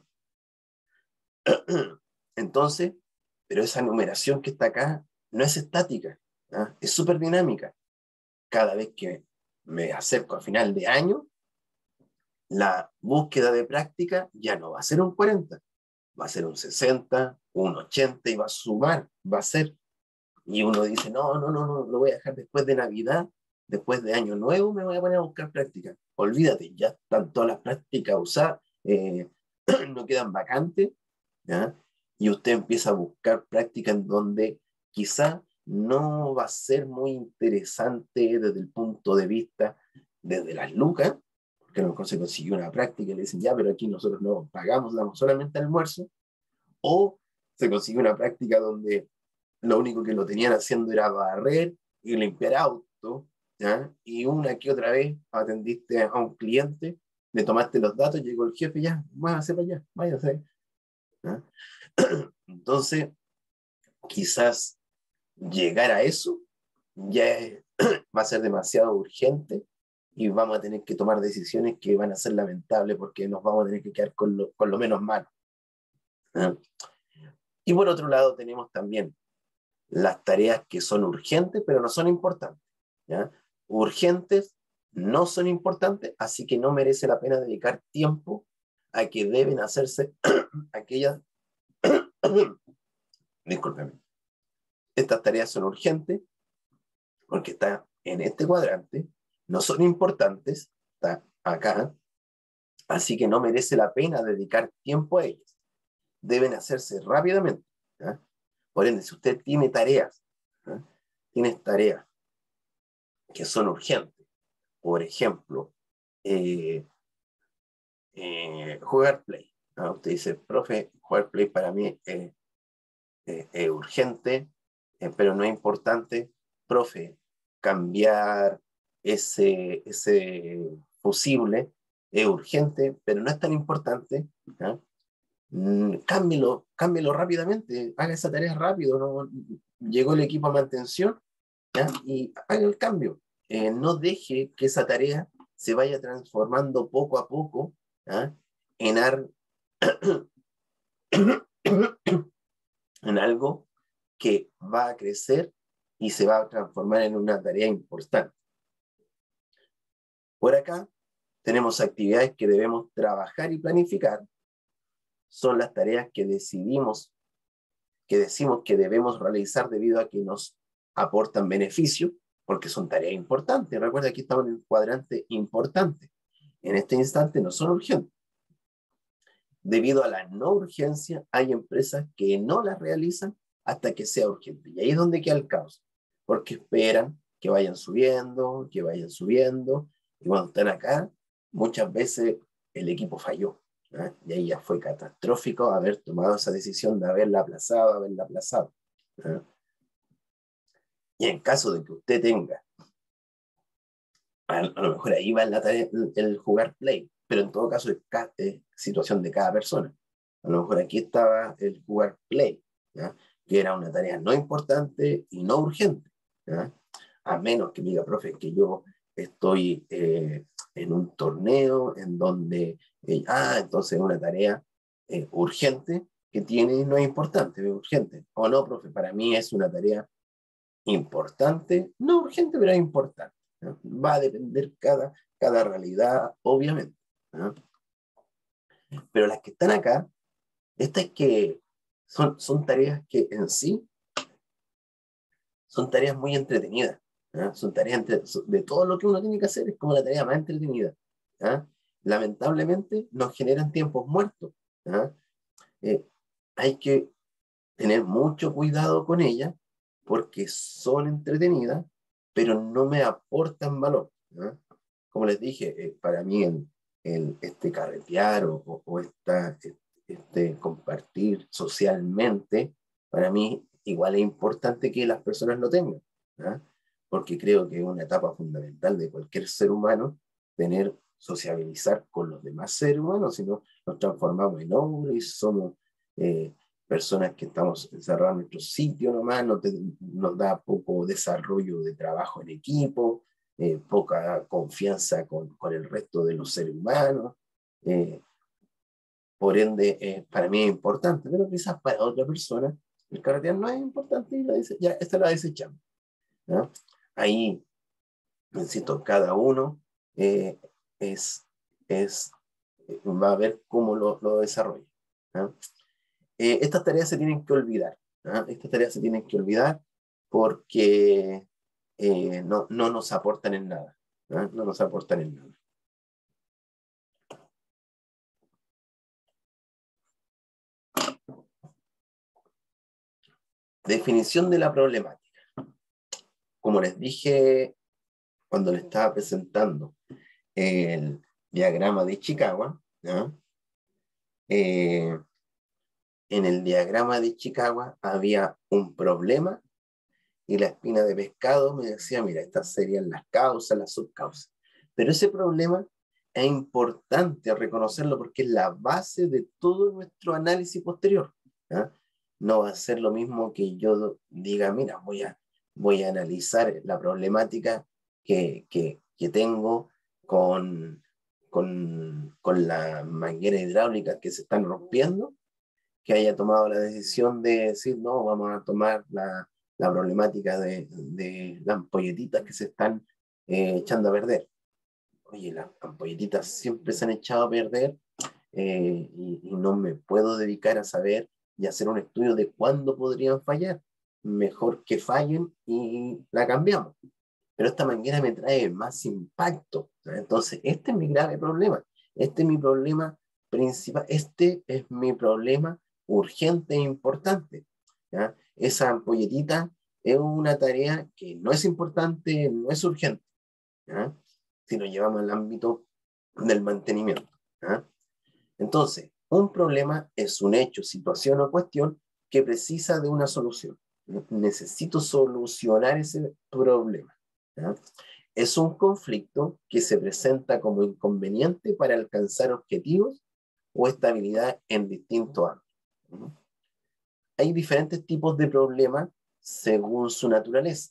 Entonces, pero esa numeración que está acá no es estática, ¿ya? Es súper dinámica. Cada vez que me acerco a final de año, la búsqueda de práctica ya no va a ser un cuarenta, va a ser un sesenta, un ochenta y va a sumar, va a ser. Y uno dice, no, no, no, no, lo voy a dejar después de Navidad, después de Año Nuevo, me voy a poner a buscar práctica. Olvídate, ya están todas las prácticas usadas, eh, no quedan vacantes, ¿ya? Y usted empieza a buscar práctica en donde quizá no va a ser muy interesante desde el punto de vista, desde las lucas, porque a lo mejor se consiguió una práctica y le dicen, ya, pero aquí nosotros no pagamos, damos solamente almuerzo, o se consiguió una práctica donde lo único que lo tenían haciendo era barrer y limpiar auto, ¿ya? Y una que otra vez atendiste a un cliente le tomaste los datos, llegó el jefe, ya, váyase para allá, váyase. ¿Ah? Entonces, quizás llegar a eso ya es, va a ser demasiado urgente y vamos a tener que tomar decisiones que van a ser lamentables porque nos vamos a tener que quedar con lo, con lo menos malo. ¿Ah? Y por otro lado tenemos también las tareas que son urgentes pero no son importantes. ¿Ya? Urgentes no son importantes, así que no merece la pena dedicar tiempo a que deben hacerse aquellas... Discúlpeme. Estas tareas son urgentes porque están en este cuadrante, no son importantes, está acá, así que no merece la pena dedicar tiempo a ellas. Deben hacerse rápidamente. ¿Ya? Por ende, si usted tiene tareas, ¿ya? tiene tareas que son urgentes, por ejemplo, eh, eh, jugar Play. ¿No? Usted dice, profe, jugar Play para mí es eh, eh, urgente, eh, pero no es importante. Profe, cambiar ese, ese fusible es urgente, pero no es tan importante. ¿Ya? Mm, cámbielo, cámbielo rápidamente, haga esa tarea rápido, ¿no? Llegó el equipo a mantención, ¿ya? Y haga el cambio. Eh, no deje que esa tarea se vaya transformando poco a poco, ¿ya? en, ar... en algo que va a crecer y se va a transformar en una tarea importante. Por acá tenemos actividades que debemos trabajar y planificar. Son las tareas que decidimos, que decimos que debemos realizar debido a que nos aportan beneficio, porque son tareas importantes. Recuerda que estamos en el cuadrante importante. En este instante no son urgentes. Debido a la no urgencia, hay empresas que no las realizan hasta que sea urgente. Y ahí es donde queda el caos, porque esperan que vayan subiendo, que vayan subiendo, y cuando están acá, muchas veces el equipo falló. ¿eh? Y ahí ya fue catastrófico haber tomado esa decisión de haberla aplazado, haberla aplazado. ¿eh? Y en caso de que usted tenga, a, a lo mejor ahí va en la tarea, el, el jugar Play, pero en todo caso es, es situación de cada persona. A lo mejor aquí estaba el jugar Play, ¿ya? que era una tarea no importante y no urgente. ¿ya? A menos que me diga, profe, que yo estoy eh, en un torneo en donde, eh, ah, entonces es una tarea eh, urgente que tiene, no es importante, es urgente. O no, profe, para mí es una tarea importante, no urgente, pero es importante. ¿no? Va a depender cada, cada realidad, obviamente. ¿no? Pero las que están acá, estas que son, son tareas que en sí son tareas muy entretenidas. ¿no? Son tareas entre, de todo lo que uno tiene que hacer, es como la tarea más entretenida. ¿no? Lamentablemente nos generan tiempos muertos. ¿no? Eh, hay que tener mucho cuidado con ellas porque son entretenidas, pero no me aportan valor. ¿no? Como les dije, eh, para mí el, el, este carretear o, o, o esta, este compartir socialmente, para mí igual es importante que las personas lo tengan, ¿no? porque creo que es una etapa fundamental de cualquier ser humano tener, sociabilizar con los demás seres humanos, si no nos transformamos en hombres, somos eh, personas que estamos encerrados en nuestro sitio nomás, no te, nos da poco desarrollo de trabajo en equipo, eh, poca confianza con, con el resto de los seres humanos. Eh, por ende, eh, para mí es importante, pero quizás para otra persona el carretear no es importante y la dice, ya, esta la desechamos. ¿no? Ahí, insisto, cada uno eh, es, es, va a ver cómo lo, lo desarrolla. ¿no? Eh, estas tareas se tienen que olvidar. ¿no? Estas tareas se tienen que olvidar porque eh, no, no nos aportan en nada. ¿no? no nos aportan en nada. Definición de la problemática. Como les dije cuando les estaba presentando el diagrama de Chicago, ¿no? eh, en el diagrama de Chicago había un problema y la espina de pescado me decía, mira, estas serían las causas, las subcausas. Pero ese problema es importante reconocerlo porque es la base de todo nuestro análisis posterior. ¿Ah? No va a ser lo mismo que yo diga, mira, voy a, voy a analizar la problemática que, que, que tengo con, con, con las mangueras hidráulicas que se están rompiendo, que haya tomado la decisión de decir, no, vamos a tomar la, la problemática de, de las ampolletitas que se están eh, echando a perder. Oye, las ampolletitas siempre se han echado a perder eh, y, y no me puedo dedicar a saber y hacer un estudio de cuándo podrían fallar. Mejor que fallen y la cambiamos. Pero esta manguera me trae más impacto. ¿Sabes? Entonces, este es mi grave problema. Este es mi problema principal. Este es mi problema urgente e importante. ¿Ya? Esa ampolletita es una tarea que no es importante, no es urgente. ¿Ya? Si lo llevamos al ámbito del mantenimiento. ¿Ya? Entonces, un problema es un hecho, situación o cuestión que precisa de una solución. Necesito solucionar ese problema. ¿Ya? Es un conflicto que se presenta como inconveniente para alcanzar objetivos o estabilidad en distintos ámbitos. Hay diferentes tipos de problemas según su naturaleza.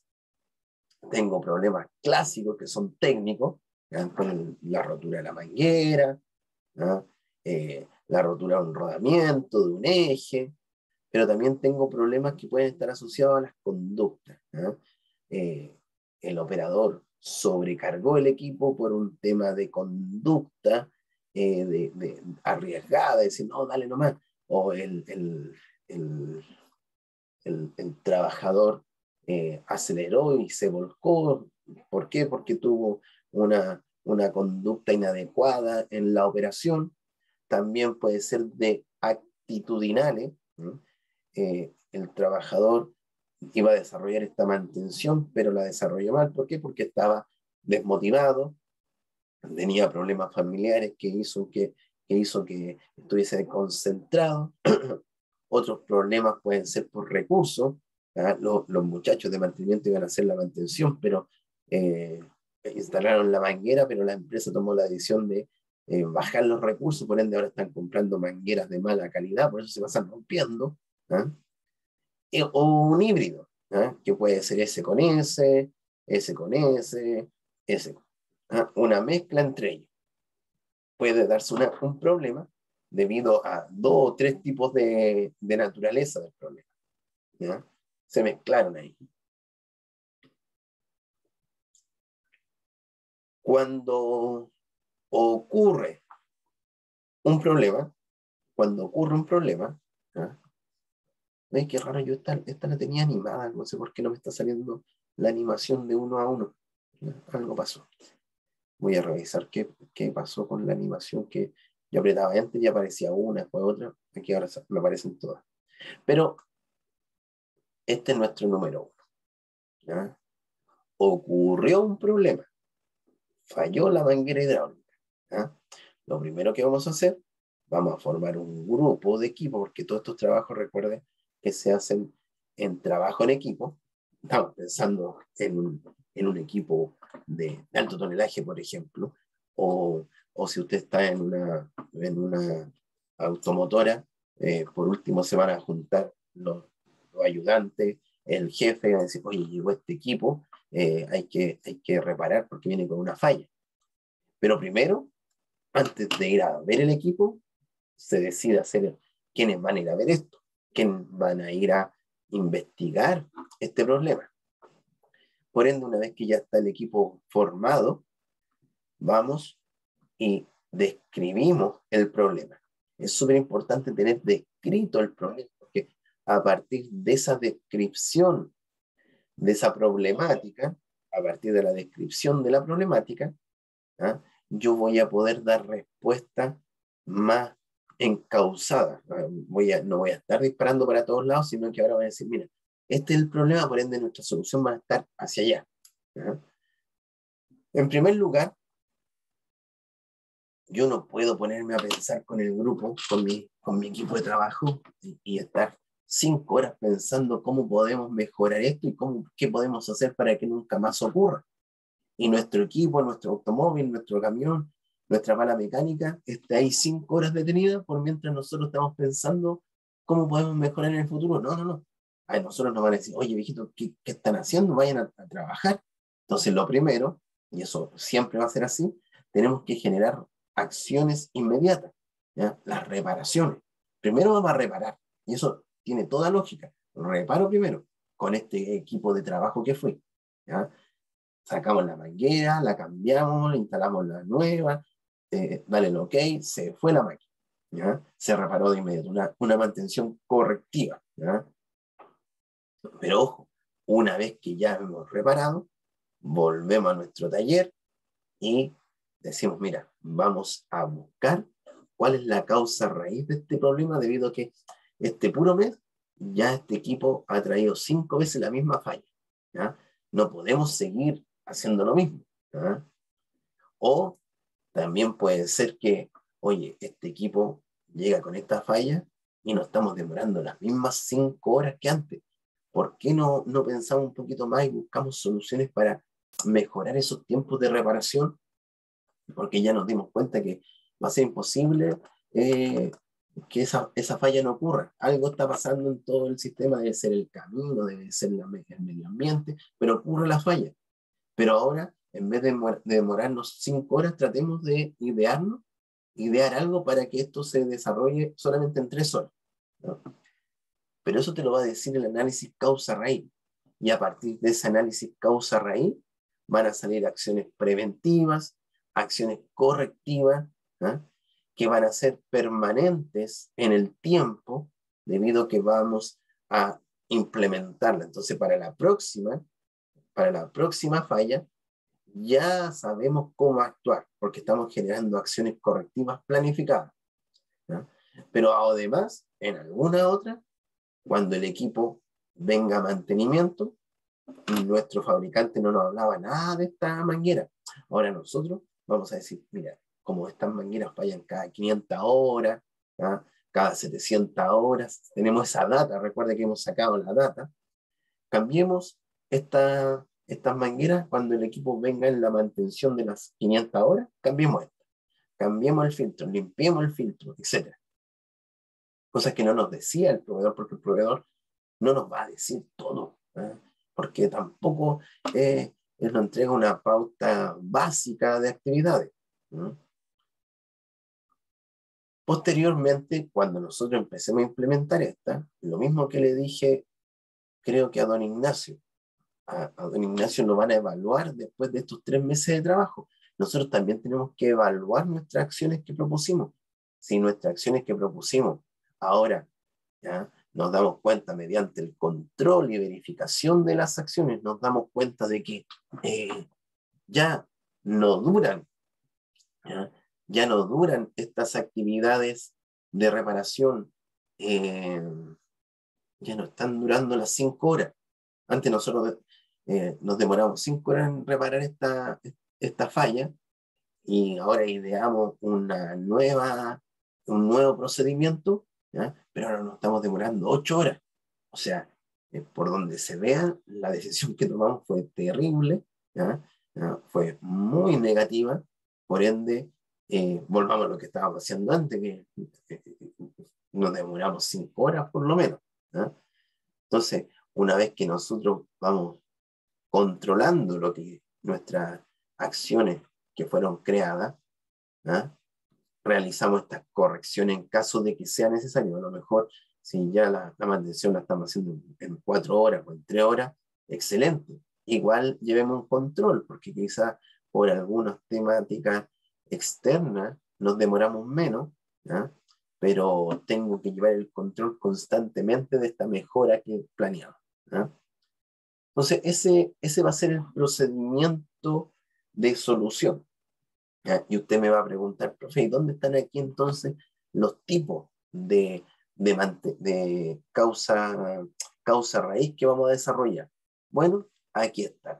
Tengo problemas clásicos que son técnicos, ¿ya? Con la rotura de la manguera, ¿ya? Eh, la rotura de un rodamiento, de un eje, pero también tengo problemas que pueden estar asociados a las conductas. ¿Ya? Eh, el operador sobrecargó el equipo por un tema de conducta eh, de, de arriesgada, de decir, no, dale nomás, o el, el, el, el, el trabajador eh, aceleró y se volcó. ¿Por qué? Porque tuvo una, una conducta inadecuada en la operación. También puede ser de actitudinales. ¿No? Eh, el trabajador iba a desarrollar esta mantención, pero la desarrolló mal. ¿Por qué? Porque estaba desmotivado, tenía problemas familiares que hizo que, que, hizo que estuviese concentrado. Otros problemas pueden ser por recursos. ¿Ah? Los, los muchachos de mantenimiento iban a hacer la mantención, pero eh, instalaron la manguera, pero la empresa tomó la decisión de eh, bajar los recursos, por ende ahora están comprando mangueras de mala calidad, por eso se pasan rompiendo. ¿Ah? Eh, o un híbrido, ¿ah? Que puede ser S con S, S con S, S con... ¿Ah? Una mezcla entre ellos. Puede darse una, un problema debido a dos o tres tipos de, de naturaleza del problema. ¿Ya? Se mezclaron ahí. Cuando ocurre un problema, cuando ocurre un problema, ¿ya? ¿Veis qué raro? Yo esta, esta la tenía animada, no sé por qué no me está saliendo la animación de uno a uno. ¿Ya? Algo pasó. Voy a revisar qué, qué pasó con la animación que yo apretaba antes y aparecía una, después otra. Aquí ahora me aparecen todas. Pero este es nuestro número uno. ¿Ya? Ocurrió un problema. Falló la manguera hidráulica. ¿Ya? Lo primero que vamos a hacer, vamos a formar un grupo de equipo, porque todos estos trabajos, recuerden, que se hacen en trabajo en equipo. Estamos pensando en un, en un equipo de alto tonelaje, por ejemplo, o, o si usted está en una, en una automotora, eh, por último se van a juntar los, los ayudantes, el jefe, va a decir, oye, llegó este equipo, eh, hay, que, hay que reparar porque viene con una falla. Pero primero, antes de ir a ver el equipo, se decide hacer quiénes van a ir a ver esto, quiénes van a ir a investigar este problema. Por ende, una vez que ya está el equipo formado, vamos y describimos el problema. Es súper importante tener descrito el problema, porque a partir de esa descripción de esa problemática, a partir de la descripción de la problemática, ¿ah? Yo voy a poder dar respuesta más encausada. Voy a, no voy a estar disparando para todos lados, sino que ahora voy a decir, mira, este es el problema, por ende nuestra solución va a estar hacia allá. ¿Ah? En primer lugar, yo no puedo ponerme a pensar con el grupo, con mi, con mi equipo de trabajo y, y estar cinco horas pensando cómo podemos mejorar esto y cómo, qué podemos hacer para que nunca más ocurra. Y nuestro equipo, nuestro automóvil, nuestro camión, nuestra pala mecánica esté ahí cinco horas detenida por mientras nosotros estamos pensando cómo podemos mejorar en el futuro. No, no, no. A nosotros nos van a decir, oye, viejito, ¿qué, qué están haciendo? Vayan a, a trabajar. Entonces, lo primero, y eso siempre va a ser así, tenemos que generar acciones inmediatas, ¿ya? Las reparaciones. Primero vamos a reparar, y eso tiene toda lógica. Reparo primero con este equipo de trabajo que fue, ¿ya? Sacamos la manguera, la cambiamos, instalamos la nueva, eh, dale el ok, se fue la máquina, ¿ya? Se reparó de inmediato, una, una mantención correctiva, ¿ya? Pero ojo, una vez que ya hemos reparado, volvemos a nuestro taller y decimos, mira, vamos a buscar cuál es la causa raíz de este problema, debido a que este puro mes ya este equipo ha traído cinco veces la misma falla, ¿ya? No podemos seguir haciendo lo mismo, ¿ya? O también puede ser que, oye, este equipo llega con esta falla y nos estamos demorando las mismas cinco horas que antes. ¿Por qué no, no pensamos un poquito más y buscamos soluciones para mejorar esos tiempos de reparación? Porque ya nos dimos cuenta que va a ser imposible eh, que esa, esa falla no ocurra. Algo está pasando en todo el sistema, debe ser el camino, debe ser la, el medio ambiente, pero ocurre la falla. Pero ahora, en vez de, de demorarnos cinco horas, tratemos de idearnos, idear algo para que esto se desarrolle solamente en tres horas, ¿no? Pero eso te lo va a decir el análisis causa-raíz. Y a partir de ese análisis causa-raíz van a salir acciones preventivas, acciones correctivas, ¿eh? Que van a ser permanentes en el tiempo debido a que vamos a implementarla. Entonces, para la próxima, para la próxima falla, ya sabemos cómo actuar, porque estamos generando acciones correctivas planificadas, ¿no? Pero además, en alguna otra, cuando el equipo venga a mantenimiento, nuestro fabricante no nos hablaba nada de esta manguera. Ahora nosotros vamos a decir, mira, como estas mangueras fallan cada quinientas horas, ¿no? Cada setecientas horas, tenemos esa data, recuerda que hemos sacado la data, cambiemos esta, estas mangueras cuando el equipo venga en la mantención de las quinientas horas, cambiemos esta, cambiemos el filtro, limpiemos el filtro, etcétera. Cosas que no nos decía el proveedor, porque el proveedor no nos va a decir todo, ¿eh? Porque tampoco eh, él nos entrega una pauta básica de actividades, ¿eh? Posteriormente, cuando nosotros empecemos a implementar esta, lo mismo que le dije, creo que a don Ignacio, a, a don Ignacio lo van a evaluar después de estos tres meses de trabajo. Nosotros también tenemos que evaluar nuestras acciones que propusimos. Si nuestras acciones que propusimos ahora, ¿ya?, nos damos cuenta mediante el control y verificación de las acciones, nos damos cuenta de que eh, ya no duran, ¿ya? ya no duran estas actividades de reparación, eh, ya no están durando las cinco horas. Antes nosotros eh, nos demoramos cinco horas en reparar esta, esta falla, y ahora ideamos una nueva, un nuevo procedimiento, ¿ya? Pero ahora nos estamos demorando ocho horas. O sea, eh, por donde se vea, la decisión que tomamos fue terrible, ¿ya? ¿Ya? Fue muy negativa, por ende, eh, volvamos a lo que estábamos haciendo antes, que eh, nos demoramos cinco horas por lo menos, ¿ya? Entonces, una vez que nosotros vamos controlando lo que nuestras acciones que fueron creadas, ¿eh?, realizamos estas correcciones en caso de que sea necesario. A lo mejor, si ya la, la mantención la estamos haciendo en, en cuatro horas o en tres horas, excelente. Igual llevemos un control, porque quizás por algunas temáticas externas nos demoramos menos, ¿eh?, pero tengo que llevar el control constantemente de esta mejora que planeamos, ¿eh? Entonces, ese, ese va a ser el procedimiento de solución, ¿ya? Y usted me va a preguntar, profe, ¿y dónde están aquí entonces los tipos de, de, de causa, causa raíz que vamos a desarrollar? Bueno, aquí está.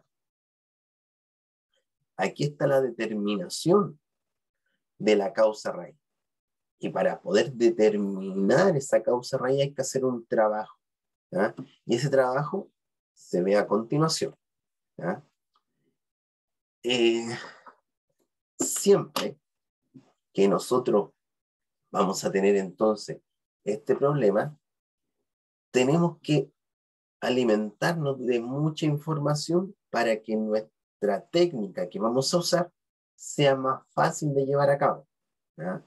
Aquí está la determinación de la causa raíz. Y para poder determinar esa causa raíz hay que hacer un trabajo, ¿ya? Y ese trabajo se ve a continuación, ¿ya? Eh, siempre, que nosotros vamos a tener entonces este problema, tenemos que alimentarnos de mucha información para que nuestra técnica que vamos a usar sea más fácil de llevar a cabo, ¿ya?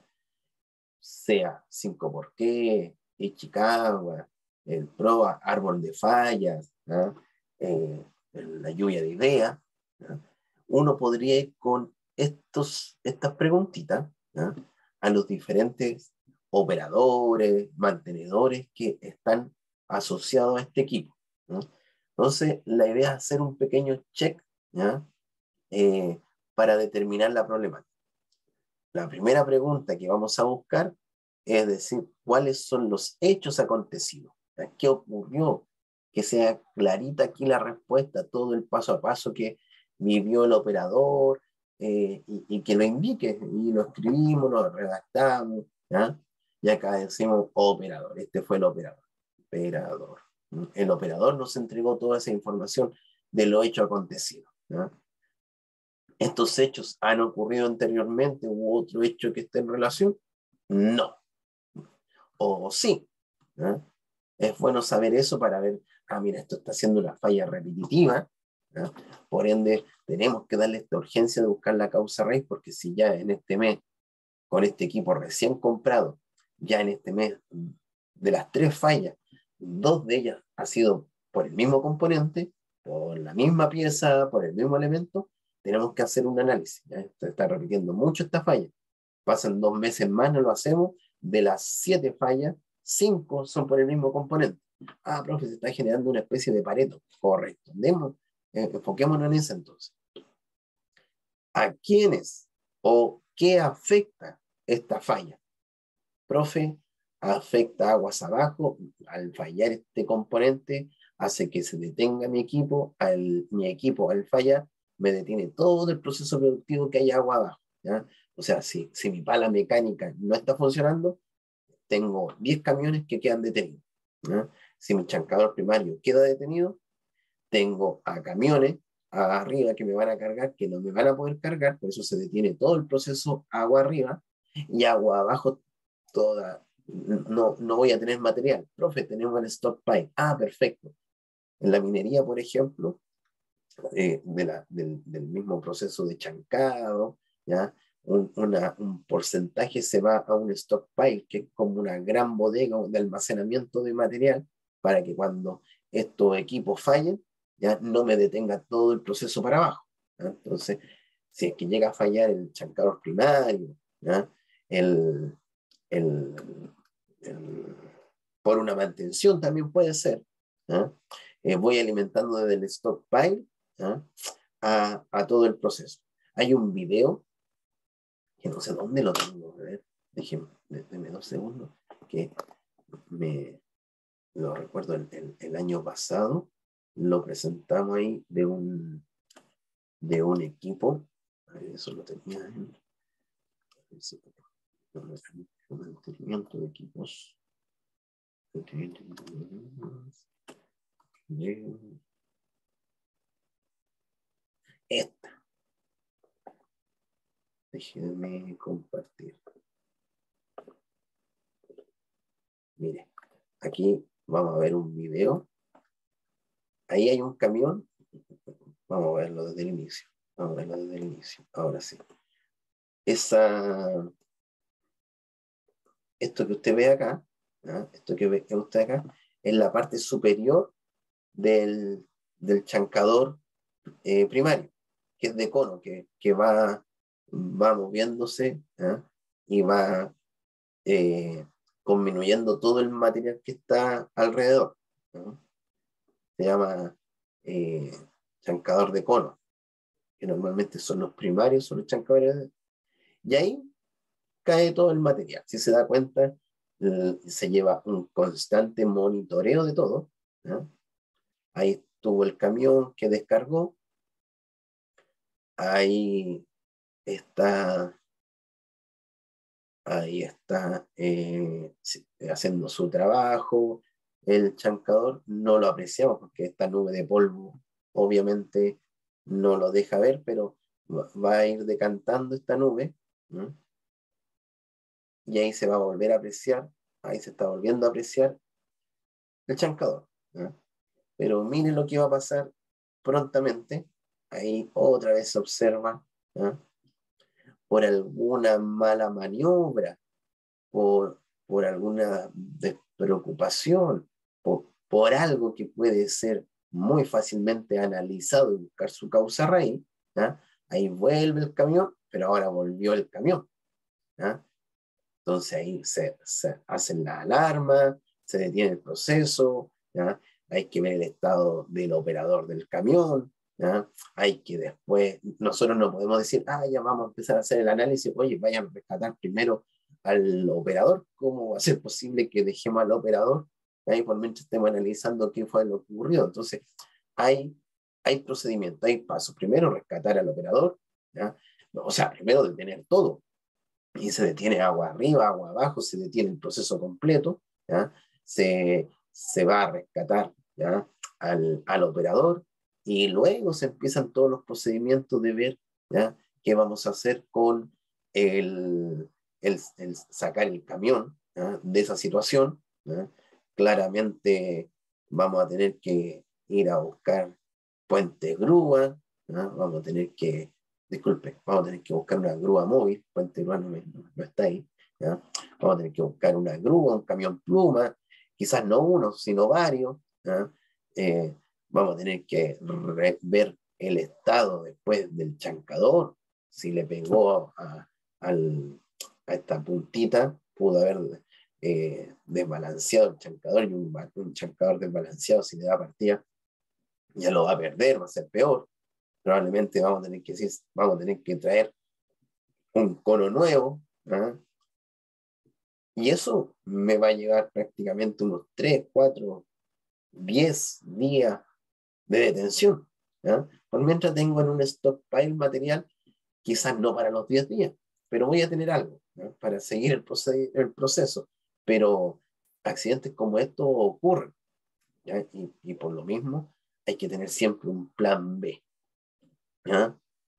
Sea cinco por qué, Ichikawa, el PROA, árbol de fallas, ¿ya? Eh, la lluvia de ideas, ¿ya? Uno podría ir con estos, estas preguntitas, ¿ya? A los diferentes operadores, mantenedores que están asociados a este equipo, ¿no? Entonces, la idea es hacer un pequeño check, ¿ya? Eh, para determinar la problemática. La primera pregunta que vamos a buscar es decir, cuáles son los hechos acontecidos, ¿ya? ¿Qué ocurrió? Que sea clarita aquí la respuesta, todo el paso a paso que vivió el operador, eh, y, y que lo indique, y lo escribimos, lo redactamos, ¿ya? Y acá decimos operador, este fue el operador. Operador. El operador nos entregó toda esa información de lo hecho acontecido, ¿ya? ¿Estos hechos han ocurrido anteriormente u otro hecho que esté en relación? No. O sí, ¿ya? Es bueno saber eso para ver, ah, mira, esto está haciendo una falla repetitiva, ¿ya? Por ende, tenemos que darle esta urgencia de buscar la causa raíz, porque si ya en este mes, con este equipo recién comprado, ya en este mes, de las tres fallas, dos de ellas ha sido por el mismo componente, por la misma pieza, por el mismo elemento, tenemos que hacer un análisis, ¿ya? Se está repitiendo mucho esta falla. Pasan dos meses más, no lo hacemos. De las siete fallas, cinco son por el mismo componente. Ah, profe, se está generando una especie de Pareto. Correcto. Demos, eh, enfoquémonos en eso entonces. ¿A quiénes o qué afecta esta falla? Profe, afecta aguas abajo. Al fallar este componente, hace que se detenga mi equipo. Al, mi equipo, al fallar, me detiene todo el proceso productivo que hay agua abajo, ¿ya? O sea, si, si mi pala mecánica no está funcionando, tengo diez camiones que quedan detenidos, ¿no? Si mi chancador primario queda detenido, tengo a camiones arriba que me van a cargar, que no me van a poder cargar, por eso se detiene todo el proceso agua arriba y agua abajo toda. No, no voy a tener material. Profe, tenemos el stockpile. Ah, perfecto. En la minería, por ejemplo, eh, de la, del, del mismo proceso de chancado, ¿ya? Un, una, un porcentaje se va a un stockpile, que es como una gran bodega de almacenamiento de material, para que cuando estos equipos fallen, ya no me detenga todo el proceso para abajo, ¿ya? Entonces, si es que llega a fallar el chancador primario, ¿ya? El, el, el, por una mantención también puede ser, ¿ya? Eh, voy alimentando desde el stockpile, ¿ya? A, a todo el proceso. Hay un video que no sé dónde lo tengo, a ver, déjenme, déjenme dos segundos, que me lo recuerdo el, el, el año pasado, lo presentamos ahí de un, de un equipo, eso lo tenía en mantenimiento de equipos. Esta. Déjenme compartir. Mire, aquí vamos a ver un video. Ahí hay un camión. Vamos a verlo desde el inicio. Vamos a verlo desde el inicio. Ahora sí. Esa, esto que usted ve acá, ¿no? Esto que ve usted acá, es la parte superior del, del chancador eh, primario, que es de cono, que, que va, va moviéndose, ¿eh? Y va eh, disminuyendo todo el material que está alrededor, ¿no? Se llama eh, chancador de cono, que normalmente son los primarios, son los chancadores, y ahí cae todo el material. Si se da cuenta, se lleva un constante monitoreo de todo, ¿no? Ahí estuvo el camión que descargó, ahí está, ahí está eh, haciendo su trabajo. El chancador no lo apreciamos porque esta nube de polvo obviamente no lo deja ver, pero va a ir decantando esta nube, ¿no? y ahí se va a volver a apreciar, ahí se está volviendo a apreciar el chancador, ¿ya? Pero miren lo que va a pasar prontamente, ahí otra vez se observa, ¿ya? Por alguna mala maniobra, por, por alguna despreocupación, por, por algo que puede ser muy fácilmente analizado y buscar su causa raíz, ¿ya? Ahí vuelve el camión, pero ahora volvió el camión, ¿ya? Entonces ahí se, se hacen las alarmas, se detiene el proceso, ¿ya? Hay que ver el estado del operador del camión, ¿ya? Hay que después, nosotros no podemos decir, ah, ya vamos a empezar a hacer el análisis, oye, vayan a rescatar primero al operador, ¿cómo va a ser posible que dejemos al operador ahí por mientras estemos analizando qué fue lo que ocurrió? Entonces, hay, hay procedimientos, hay pasos. Primero, rescatar al operador, ¿ya? O sea, primero detener todo, y se detiene agua arriba, agua abajo, se detiene el proceso completo, ¿ya? Se, se va a rescatar, ¿ya? Al, al operador, y luego se empiezan todos los procedimientos de ver, ¿ya? Qué vamos a hacer con el, el, el sacar el camión, ¿ya? De esa situación, ¿ya? Claramente vamos a tener que ir a buscar puentes grúa, ¿ya? Vamos a tener que disculpe, vamos a tener que buscar una grúa móvil, Puente Grúa no, no, no está ahí, ¿ya? Vamos a tener que buscar una grúa, un camión pluma, quizás no uno, sino varios, ¿ya? Eh, vamos a tener que re- ver el estado después del chancador, si le pegó a, al, a esta puntita, pudo haber eh, desbalanceado el chancador, y un, un chancador desbalanceado, si le da partida, ya lo va a perder, va a ser peor. Probablemente vamos a tener que, vamos a tener que traer un cono nuevo, ¿ah? Y eso me va a llevar prácticamente unos tres, cuatro, diez días de detención, ¿ah? Por mientras tengo en un stockpile material, quizás no para los diez días, pero voy a tener algo, ¿ah? Para seguir el, proced el proceso. Pero accidentes como estos ocurren, ¿ya? Y, y por lo mismo hay que tener siempre un plan B, ¿ya?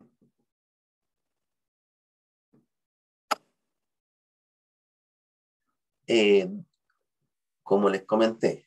Eh, como les comenté,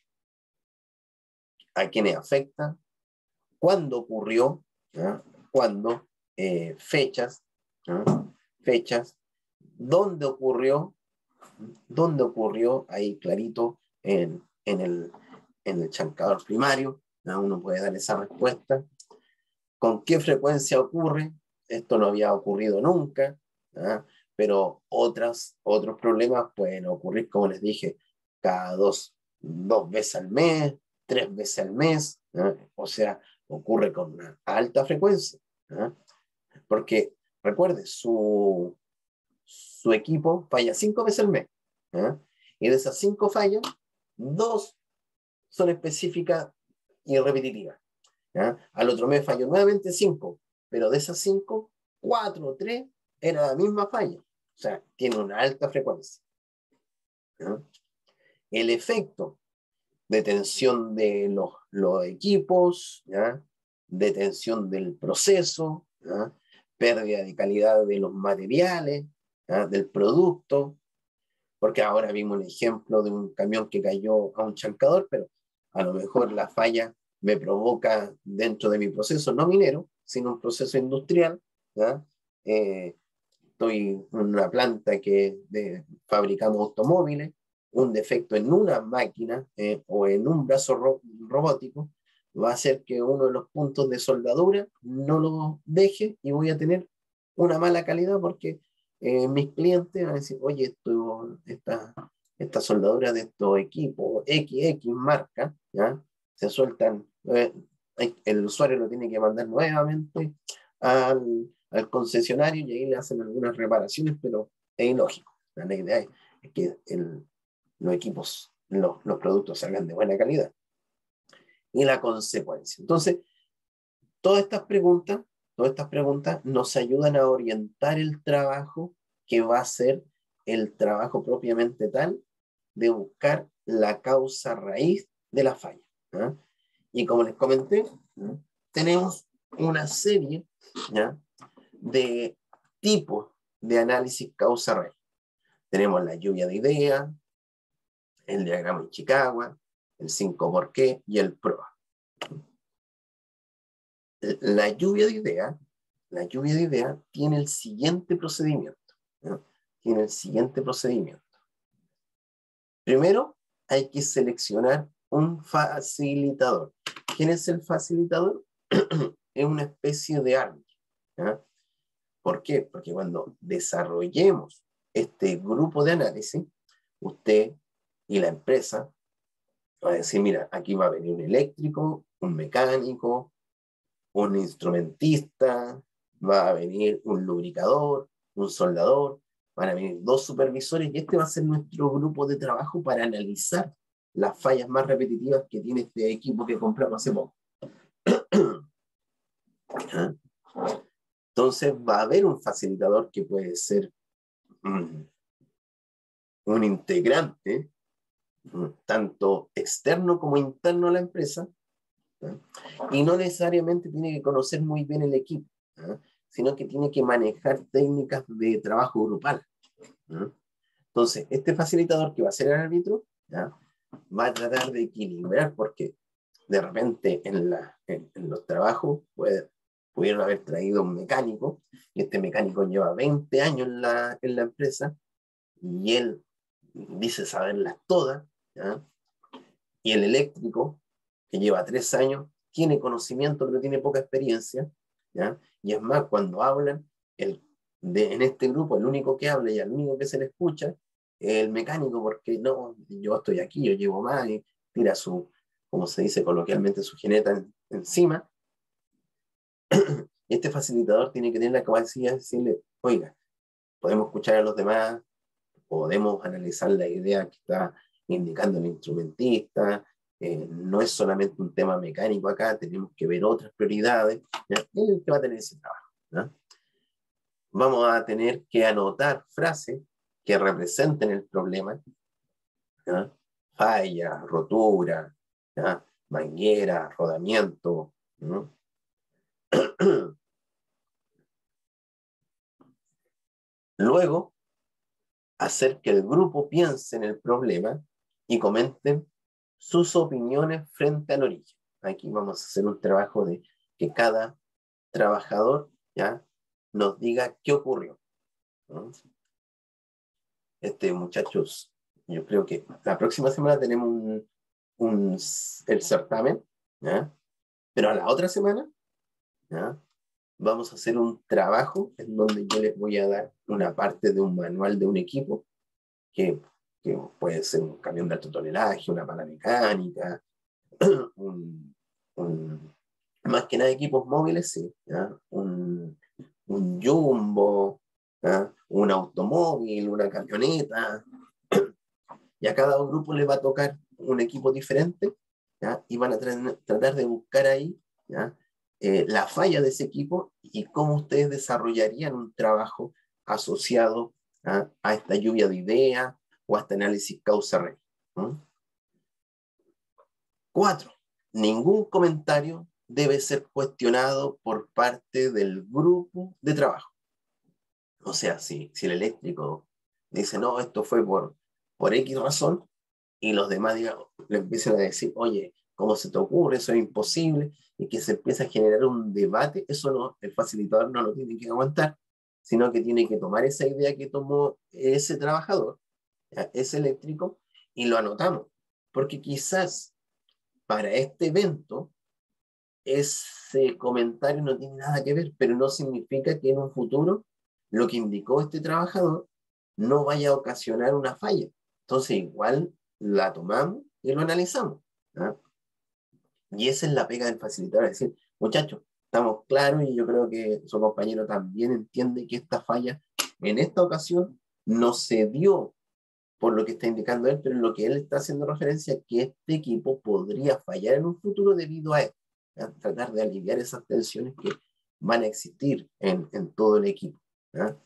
a quienes afecta, cuándo ocurrió, ¿ya? Cuándo, eh, fechas, ¿ya? Fechas, dónde ocurrió, dónde ocurrió, ahí clarito en, en, el, en el chancador primario, ¿ya? Uno puede dar esa respuesta. ¿Con qué frecuencia ocurre? Esto no había ocurrido nunca, ¿ya? Pero otras, otros problemas pueden ocurrir, como les dije, cada dos, dos veces al mes, tres veces al mes, ¿ya? O sea, ocurre con una alta frecuencia, ¿ya? Porque recuerde, su, su equipo falla cinco veces al mes, ¿ya? Y de esas cinco fallas, dos son específicas y repetitivas, ¿ya? Al otro mes falló nuevamente cinco, pero de esas cinco, cuatro o tres era la misma falla. O sea, tiene una alta frecuencia, ¿ya? El efecto de tensión de los, los equipos, ¿ya? De tensión del proceso, ¿ya? Pérdida de calidad de los materiales, ¿ya? Del producto, porque ahora vimos un ejemplo de un camión que cayó a un chancador, pero a lo mejor la falla me provoca dentro de mi proceso no minero, sino un proceso industrial, ¿ya? Eh, estoy en una planta que de, fabricamos automóviles, un defecto en una máquina eh, o en un brazo ro robótico va a hacer que uno de los puntos de soldadura no lo deje y voy a tener una mala calidad porque eh, mis clientes van a decir, oye, esto, esta, esta soldadura de estos equipos X X marca, ¿ya? Se sueltan, eh, el usuario lo tiene que mandar nuevamente al, al concesionario y ahí le hacen algunas reparaciones, pero es ilógico. La idea es, es que el, los equipos, los, los productos salgan de buena calidad. Y la consecuencia. Entonces, todas estas preguntas, todas estas preguntas nos ayudan a orientar el trabajo que va a ser el trabajo propiamente tal de buscar la causa raíz de la falla, ¿ya? Y como les comenté, ¿ya? Tenemos una serie, ¿ya? De tipos de análisis causa-raíz. Tenemos la lluvia de ideas, el diagrama de Chicago, el cinco por qué y el P R O A. La lluvia de ideas, la lluvia de ideas tiene el siguiente procedimiento, ¿no? Tiene el siguiente procedimiento. Primero, hay que seleccionar un facilitador. ¿Quién es el facilitador? Es una especie de árbitro, ¿ya? ¿Por qué? Porque cuando desarrollemos este grupo de análisis, usted y la empresa va a decir, mira, aquí va a venir un eléctrico, un mecánico, un instrumentista, va a venir un lubricador, un soldador, van a venir dos supervisores y este va a ser nuestro grupo de trabajo para analizar las fallas más repetitivas que tiene este equipo que compramos hace poco. Entonces va a haber un facilitador que puede ser um, un integrante, um, tanto externo como interno a la empresa, ¿eh? Y no necesariamente tiene que conocer muy bien el equipo, ¿eh? Sino que tiene que manejar técnicas de trabajo grupal, ¿eh? Entonces, este facilitador que va a ser el árbitro, ¿ya? Va a tratar de equilibrar, porque de repente en, la, en, en los trabajos puede, pudieron haber traído un mecánico, y este mecánico lleva veinte años en la, en la empresa, y él dice saberlas todas, ¿ya? Y el eléctrico, que lleva tres años, tiene conocimiento, pero tiene poca experiencia, ¿ya? Y es más, cuando hablan, el, de, en este grupo, el único que habla y el único que se le escucha es el mecánico, porque no, yo estoy aquí, yo llevo más, y tira su, como se dice coloquialmente, su jineta en, encima. Este facilitador tiene que tener la capacidad de decirle, oiga, podemos escuchar a los demás, podemos analizar la idea que está indicando el instrumentista, eh, no es solamente un tema mecánico acá, tenemos que ver otras prioridades, ¿ya? Él que va a tener ese trabajo, ¿ya? Vamos a tener que anotar frases que representen el problema, ¿ya? Falla, rotura, ¿ya? Manguera, rodamiento, ¿no? Luego, hacer que el grupo piense en el problema y comenten sus opiniones frente al origen. Aquí vamos a hacer un trabajo de que cada trabajador, ¿ya?, nos diga qué ocurrió, ¿no? Este, muchachos, yo creo que la próxima semana tenemos un, un, el certamen, ¿ya? Pero a la otra semana, ¿ya?, vamos a hacer un trabajo en donde yo les voy a dar una parte de un manual de un equipo que, que puede ser un camión de alto tonelaje, una pala mecánica, un, un, más que nada equipos móviles, sí, ¿ya? Un, un jumbo, ¿ya?, un automóvil, una camioneta, y a cada grupo le va a tocar un equipo diferente, ¿ya? Y van a tra tratar de buscar ahí, ¿ya?, eh, la falla de ese equipo y cómo ustedes desarrollarían un trabajo asociado ¿ah? a esta lluvia de ideas o a este análisis causa-raíz. ¿Mm? Cuatro, ningún comentario debe ser cuestionado por parte del grupo de trabajo. O sea, si, si el eléctrico dice, no, esto fue por, por X razón, y los demás digamos, le empiezan a decir, oye, ¿cómo se te ocurre? Eso es imposible, y que se empieza a generar un debate, eso no, el facilitador no lo tiene que aguantar, sino que tiene que tomar esa idea que tomó ese trabajador, ese eléctrico, y lo anotamos, porque quizás para este evento ese comentario no tiene nada que ver, pero no significa que en un futuro lo que indicó este trabajador no vaya a ocasionar una falla. Entonces igual la tomamos y lo analizamos, ¿no? Y esa es la pega del facilitador, es decir, muchachos, estamos claros y yo creo que su compañero también entiende que esta falla en esta ocasión no se dio por lo que está indicando él, pero en lo que él está haciendo referencia es que este equipo podría fallar en un futuro debido a esto, ¿ya? Tratar de aliviar esas tensiones que van a existir en, en todo el equipo, ¿ya?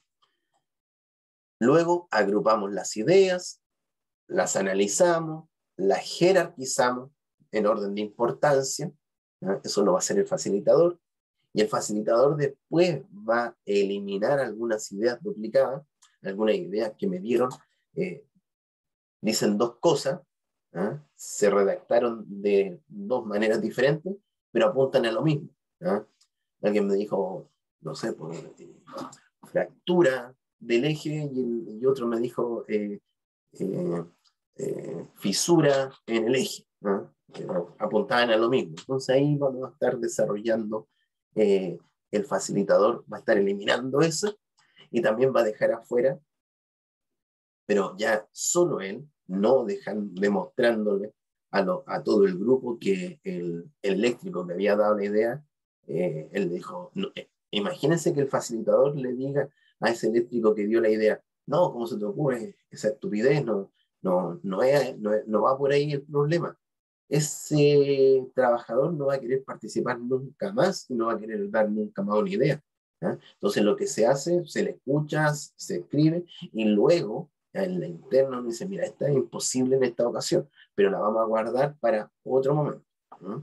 Luego agrupamos las ideas, las analizamos, las jerarquizamos en orden de importancia, ¿ya? Eso lo va a hacer el facilitador, y el facilitador después va a eliminar algunas ideas duplicadas, algunas ideas que me dieron eh, dicen dos cosas, ¿ah? Se redactaron de dos maneras diferentes, pero apuntan a lo mismo. ¿Ah? Alguien me dijo, no sé, por, eh, fractura del eje, y, el, y otro me dijo eh, eh, eh, fisura en el eje. ¿Ah? Pero apuntaban a lo mismo. Entonces ahí vamos a estar desarrollando, eh, el facilitador va a estar eliminando eso y también va a dejar afuera, pero ya solo él, no dejan, demostrándole a, lo, a todo el grupo que el, el eléctrico que había dado la idea, eh, él le dijo, no, eh, imagínense que el facilitador le diga a ese eléctrico que dio la idea, no, ¿cómo se te ocurre? Esa estupidez no, no, no, es, no, es, no va por ahí el problema. Ese trabajador no va a querer participar nunca más y no va a querer dar nunca más una idea. ¿Ah? Entonces lo que se hace, se le escucha, se escribe y luego en la interna uno dice, mira, esta es imposible en esta ocasión, pero la vamos a guardar para otro momento. ¿No?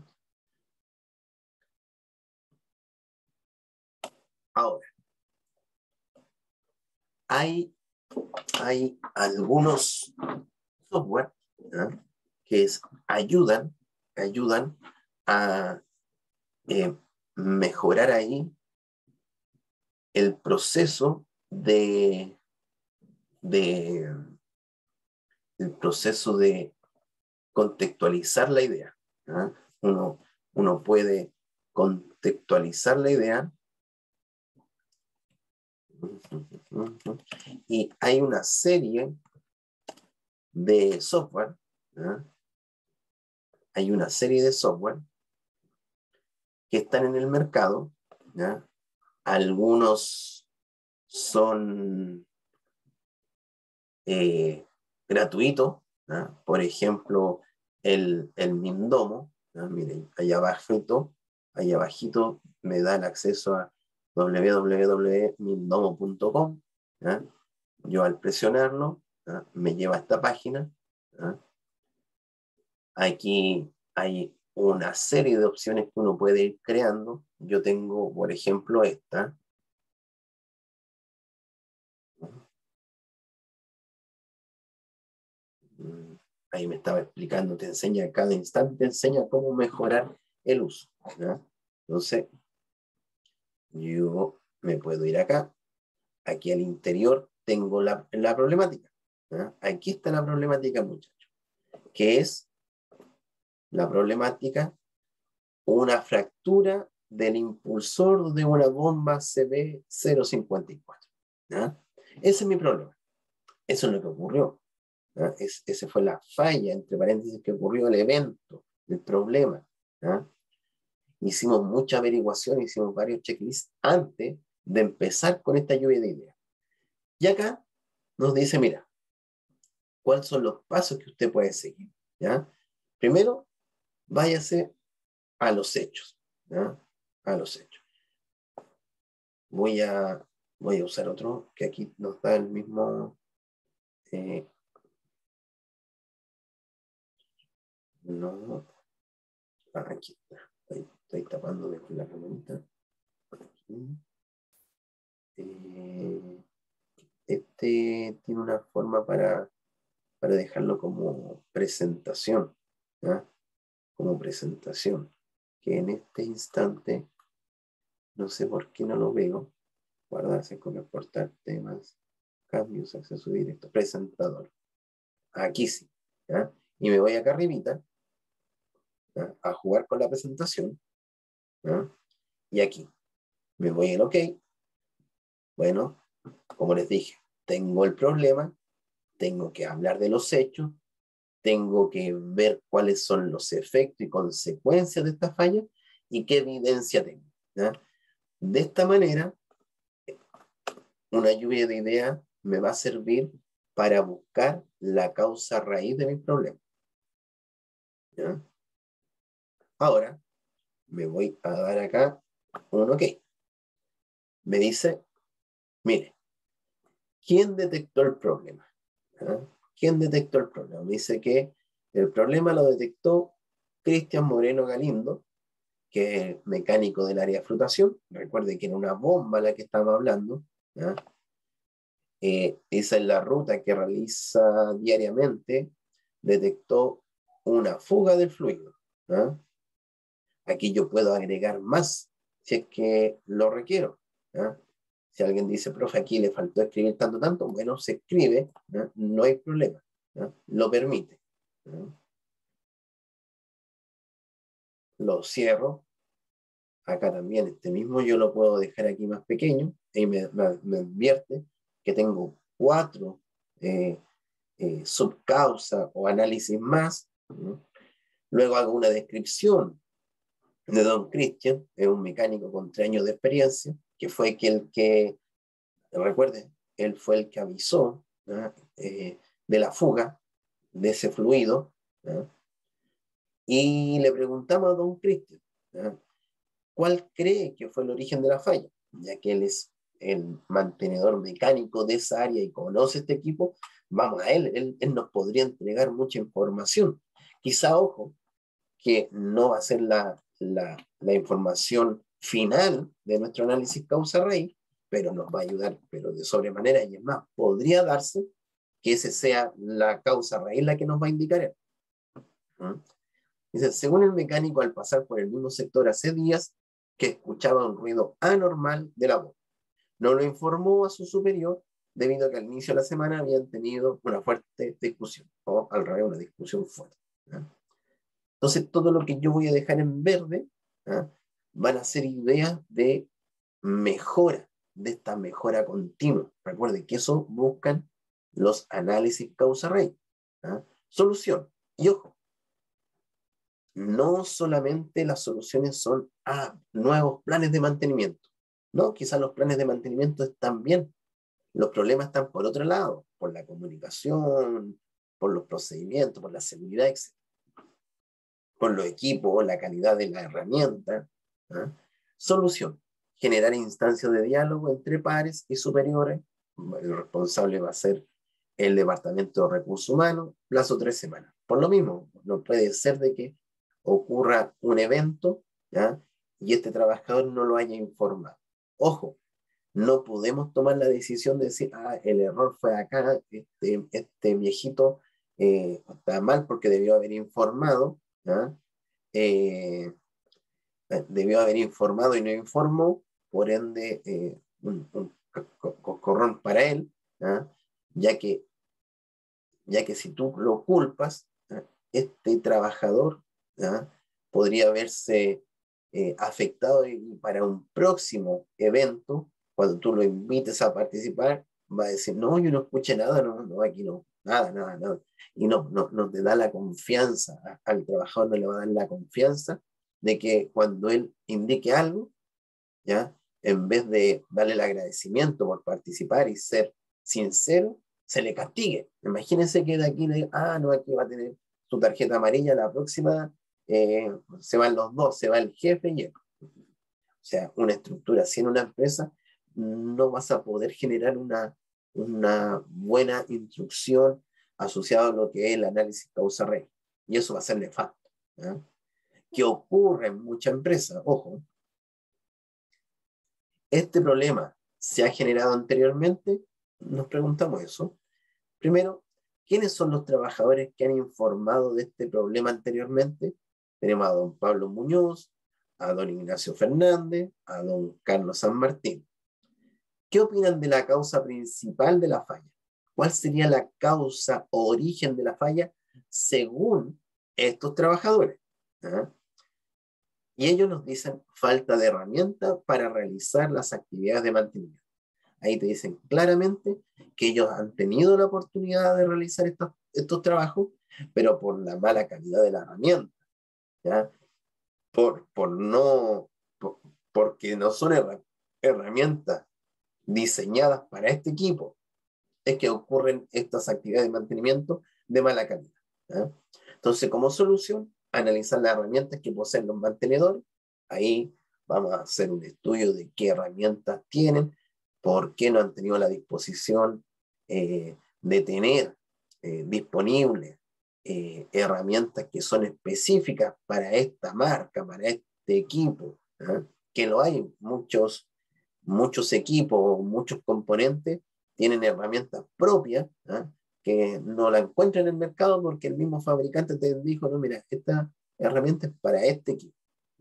Ahora, hay, hay algunos software, ¿no? que es, ayudan, ayudan a eh, mejorar ahí el proceso de, de el proceso de contextualizar la idea. ¿Ah? Uno, uno puede contextualizar la idea y hay una serie de software, ¿ah? hay una serie de software que están en el mercado, ¿ah? Algunos son eh, gratuitos, ¿ah? Por ejemplo, el, el Mindomo, ¿ah? Miren, allá abajito, allá abajito me da el acceso a w w w punto mindomo punto com. ¿Ah? Yo al presionarlo, ¿ah? me lleva a esta página. ¿Ah? Aquí hay una serie de opciones que uno puede ir creando. Yo tengo, por ejemplo, esta. Ahí me estaba explicando, te enseña cada instante, te enseña cómo mejorar el uso. ¿Ya? Entonces, yo me puedo ir acá. Aquí al interior tengo la, la problemática. ¿Ya? Aquí está la problemática, muchachos. Que es la problemática, una fractura del impulsor de una bomba C B cero cincuenta y cuatro. ¿Ya? Ese es mi problema. Eso es lo que ocurrió. ¿Ah? Es, esa fue la falla, entre paréntesis, que ocurrió, el evento, el problema. ¿Ah? Hicimos mucha averiguación, hicimos varios checklists antes de empezar con esta lluvia de ideas. Y acá nos dice, mira, ¿cuáles son los pasos que usted puede seguir? ¿Ya? Primero, váyase a los hechos. ¿Ya? A los hechos. Voy a, voy a usar otro que aquí nos da el mismo... Eh, no, ah, aquí está. Estoy, estoy tapándome con la camarita. Aquí. Eh, este tiene una forma para, para dejarlo como presentación. ¿Ah? Como presentación. Que en este instante, no sé por qué no lo veo. Guardarse con reportar temas, cambios, acceso directo, presentador. Aquí sí. ¿Ah? Y me voy acá arribita, ¿ah? A jugar con la presentación. ¿Ah? Y aquí me voy en OK. Bueno, como les dije, tengo el problema, tengo que hablar de los hechos, tengo que ver cuáles son los efectos y consecuencias de esta falla y qué evidencia tengo. ¿Ya? De esta manera, una lluvia de ideas me va a servir para buscar la causa raíz de mi problema. ¿Ya? Ahora, me voy a dar acá un OK. Me dice, mire, ¿quién detectó el problema? ¿Ah? ¿Quién detectó el problema? Me dice que el problema lo detectó Cristian Moreno Galindo, que es mecánico del área de flotación. Recuerde que era una bomba la que estamos hablando. ¿Ah? eh, esa es la ruta que realiza diariamente, detectó una fuga del fluido. ¿Ah? Aquí yo puedo agregar más si es que lo requiero. ¿Ah? Si alguien dice, profe, aquí le faltó escribir tanto, tanto, bueno, se escribe, ¿ah? No hay problema, ¿ah? Lo permite. ¿Ah? Lo cierro. Acá también este mismo yo lo puedo dejar aquí más pequeño y me, me, me advierte que tengo cuatro eh, eh, subcausas o análisis más. ¿No? Luego hago una descripción de Don Christian, es un mecánico con tres años de experiencia, que fue que el que, recuerde, él fue el que avisó ¿no? eh, de la fuga de ese fluido, ¿no? Y le preguntamos a Don Christian, ¿no? ¿Cuál cree que fue el origen de la falla? Ya que él es el mantenedor mecánico de esa área y conoce este equipo, vamos a él, él, él nos podría entregar mucha información. Quizá, ojo, que no va a ser la, la, la información final de nuestro análisis causa-raíz, pero nos va a ayudar, pero de sobremanera, y es más, podría darse que ese sea la causa-raíz la que nos va a indicar él. ¿Mm? Dice, según el mecánico, al pasar por el mismo sector hace días, que escuchaba un ruido anormal de la voz. No lo informó a su superior debido a que al inicio de la semana habían tenido una fuerte discusión, o al revés, una discusión fuerte. ¿Eh? Entonces, todo lo que yo voy a dejar en verde ¿eh? van a ser ideas de mejora, de esta mejora continua. Recuerden que eso buscan los análisis causa-raíz. ¿eh? Solución. Y ojo, no solamente las soluciones son ah, nuevos planes de mantenimiento. No, quizás los planes de mantenimiento están bien. Los problemas están por otro lado, por la comunicación, por los procedimientos, por la seguridad, etcétera. Por los equipos, la calidad de la herramienta. ¿eh? Solución. Generar instancias de diálogo entre pares y superiores. El responsable va a ser el Departamento de Recursos Humanos, plazo tres semanas. Por lo mismo, no puede ser de que ocurra un evento ¿ya? y este trabajador no lo haya informado. Ojo, no podemos tomar la decisión de decir, ah, el error fue acá, este, este viejito eh, está mal porque debió haber informado, ¿ya? Eh, debió haber informado y no informó, por ende, eh, un, un coscorrón para él, ¿ya? Ya que ya que si tú lo culpas, ¿eh? este trabajador ¿eh? podría verse eh, afectado y para un próximo evento, cuando tú lo invites a participar, va a decir, no, yo no escuché nada, no, no, aquí no, nada, nada, nada. Y no, no, no te da la confianza, al trabajador no le va a dar la confianza de que cuando él indique algo, ¿ya? En vez de darle el agradecimiento por participar y ser sincero, se le castigue. Imagínense que de aquí, le, ah, no, aquí va a tener su tarjeta amarilla, la próxima eh, se van los dos, se va el jefe y él. O sea, una estructura así en una empresa, no vas a poder generar una, una buena instrucción asociada a lo que es el análisis causa-raíz. Y eso va a ser nefasto. ¿eh? ¿Qué ocurre en muchas empresas? Ojo, ¿este problema se ha generado anteriormente? Nos preguntamos eso. Primero, ¿quiénes son los trabajadores que han informado de este problema anteriormente? Tenemos a don Pablo Muñoz, a don Ignacio Fernández, a don Carlos San Martín. ¿Qué opinan de la causa principal de la falla? ¿Cuál sería la causa o origen de la falla según estos trabajadores? ¿Ah? Y ellos nos dicen falta de herramientas para realizar las actividades de mantenimiento. Ahí te dicen claramente que ellos han tenido la oportunidad de realizar estos, estos trabajos, pero por la mala calidad de la herramienta, ¿ya? Por, por no, por, porque no son herra, herramientas diseñadas para este equipo, es que ocurren estas actividades de mantenimiento de mala calidad. ¿ya? Entonces, como solución, analizar las herramientas que poseen los mantenedores. Ahí vamos a hacer un estudio de qué herramientas tienen, por qué no han tenido la disposición eh, de tener eh, disponibles eh, herramientas que son específicas para esta marca, para este equipo, ¿eh? que lo hay muchos, muchos equipos, muchos componentes tienen herramientas propias, ¿ah? Que no la encuentran en el mercado porque el mismo fabricante te dijo, no, mira, esta herramienta es para este equipo.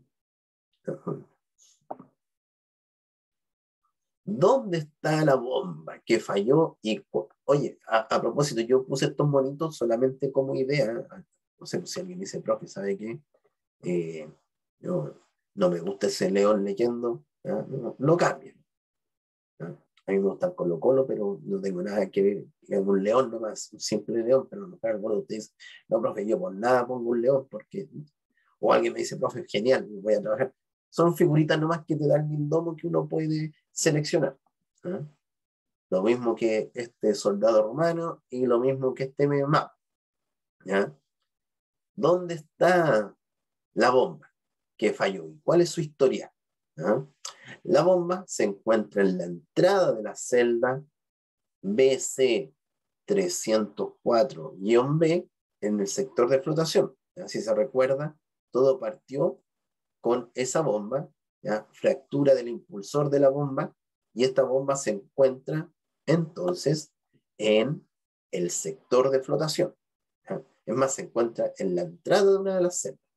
¿Dónde está la bomba que falló? Y, oye, a, a propósito, yo puse estos monitos solamente como idea. No sé si alguien dice, profe, ¿sabe qué? Eh, yo, no me gusta ese león leyendo, ¿ah? No, no cambia. ¿Ah? A mí me gusta el Colo Colo, pero no tengo nada que ver. Es un león nomás, un simple león, pero no, claro, bueno, usted dice, no, profe, yo por nada pongo un león, porque, o alguien me dice, profe, genial, voy a trabajar. Son figuritas nomás que te dan el domo que uno puede seleccionar. ¿Ah? Lo mismo que este soldado romano y lo mismo que este mapa. ¿Ya? ¿Dónde está la bomba que falló? ¿Y cuál es su historia? ¿Ya? La bomba se encuentra en la entrada de la celda B C trescientos cuatro B en el sector de flotación. Así se recuerda, todo partió con esa bomba, ¿ya? Fractura del impulsor de la bomba, y esta bomba se encuentra entonces en el sector de flotación. ¿Ya? Es más, se encuentra en la entrada de una de las celdas.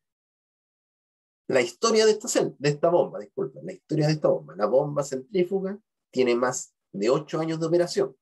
La historia de esta, celda, de esta bomba, disculpen, la historia de esta bomba, la bomba centrífuga tiene más de ocho años de operación.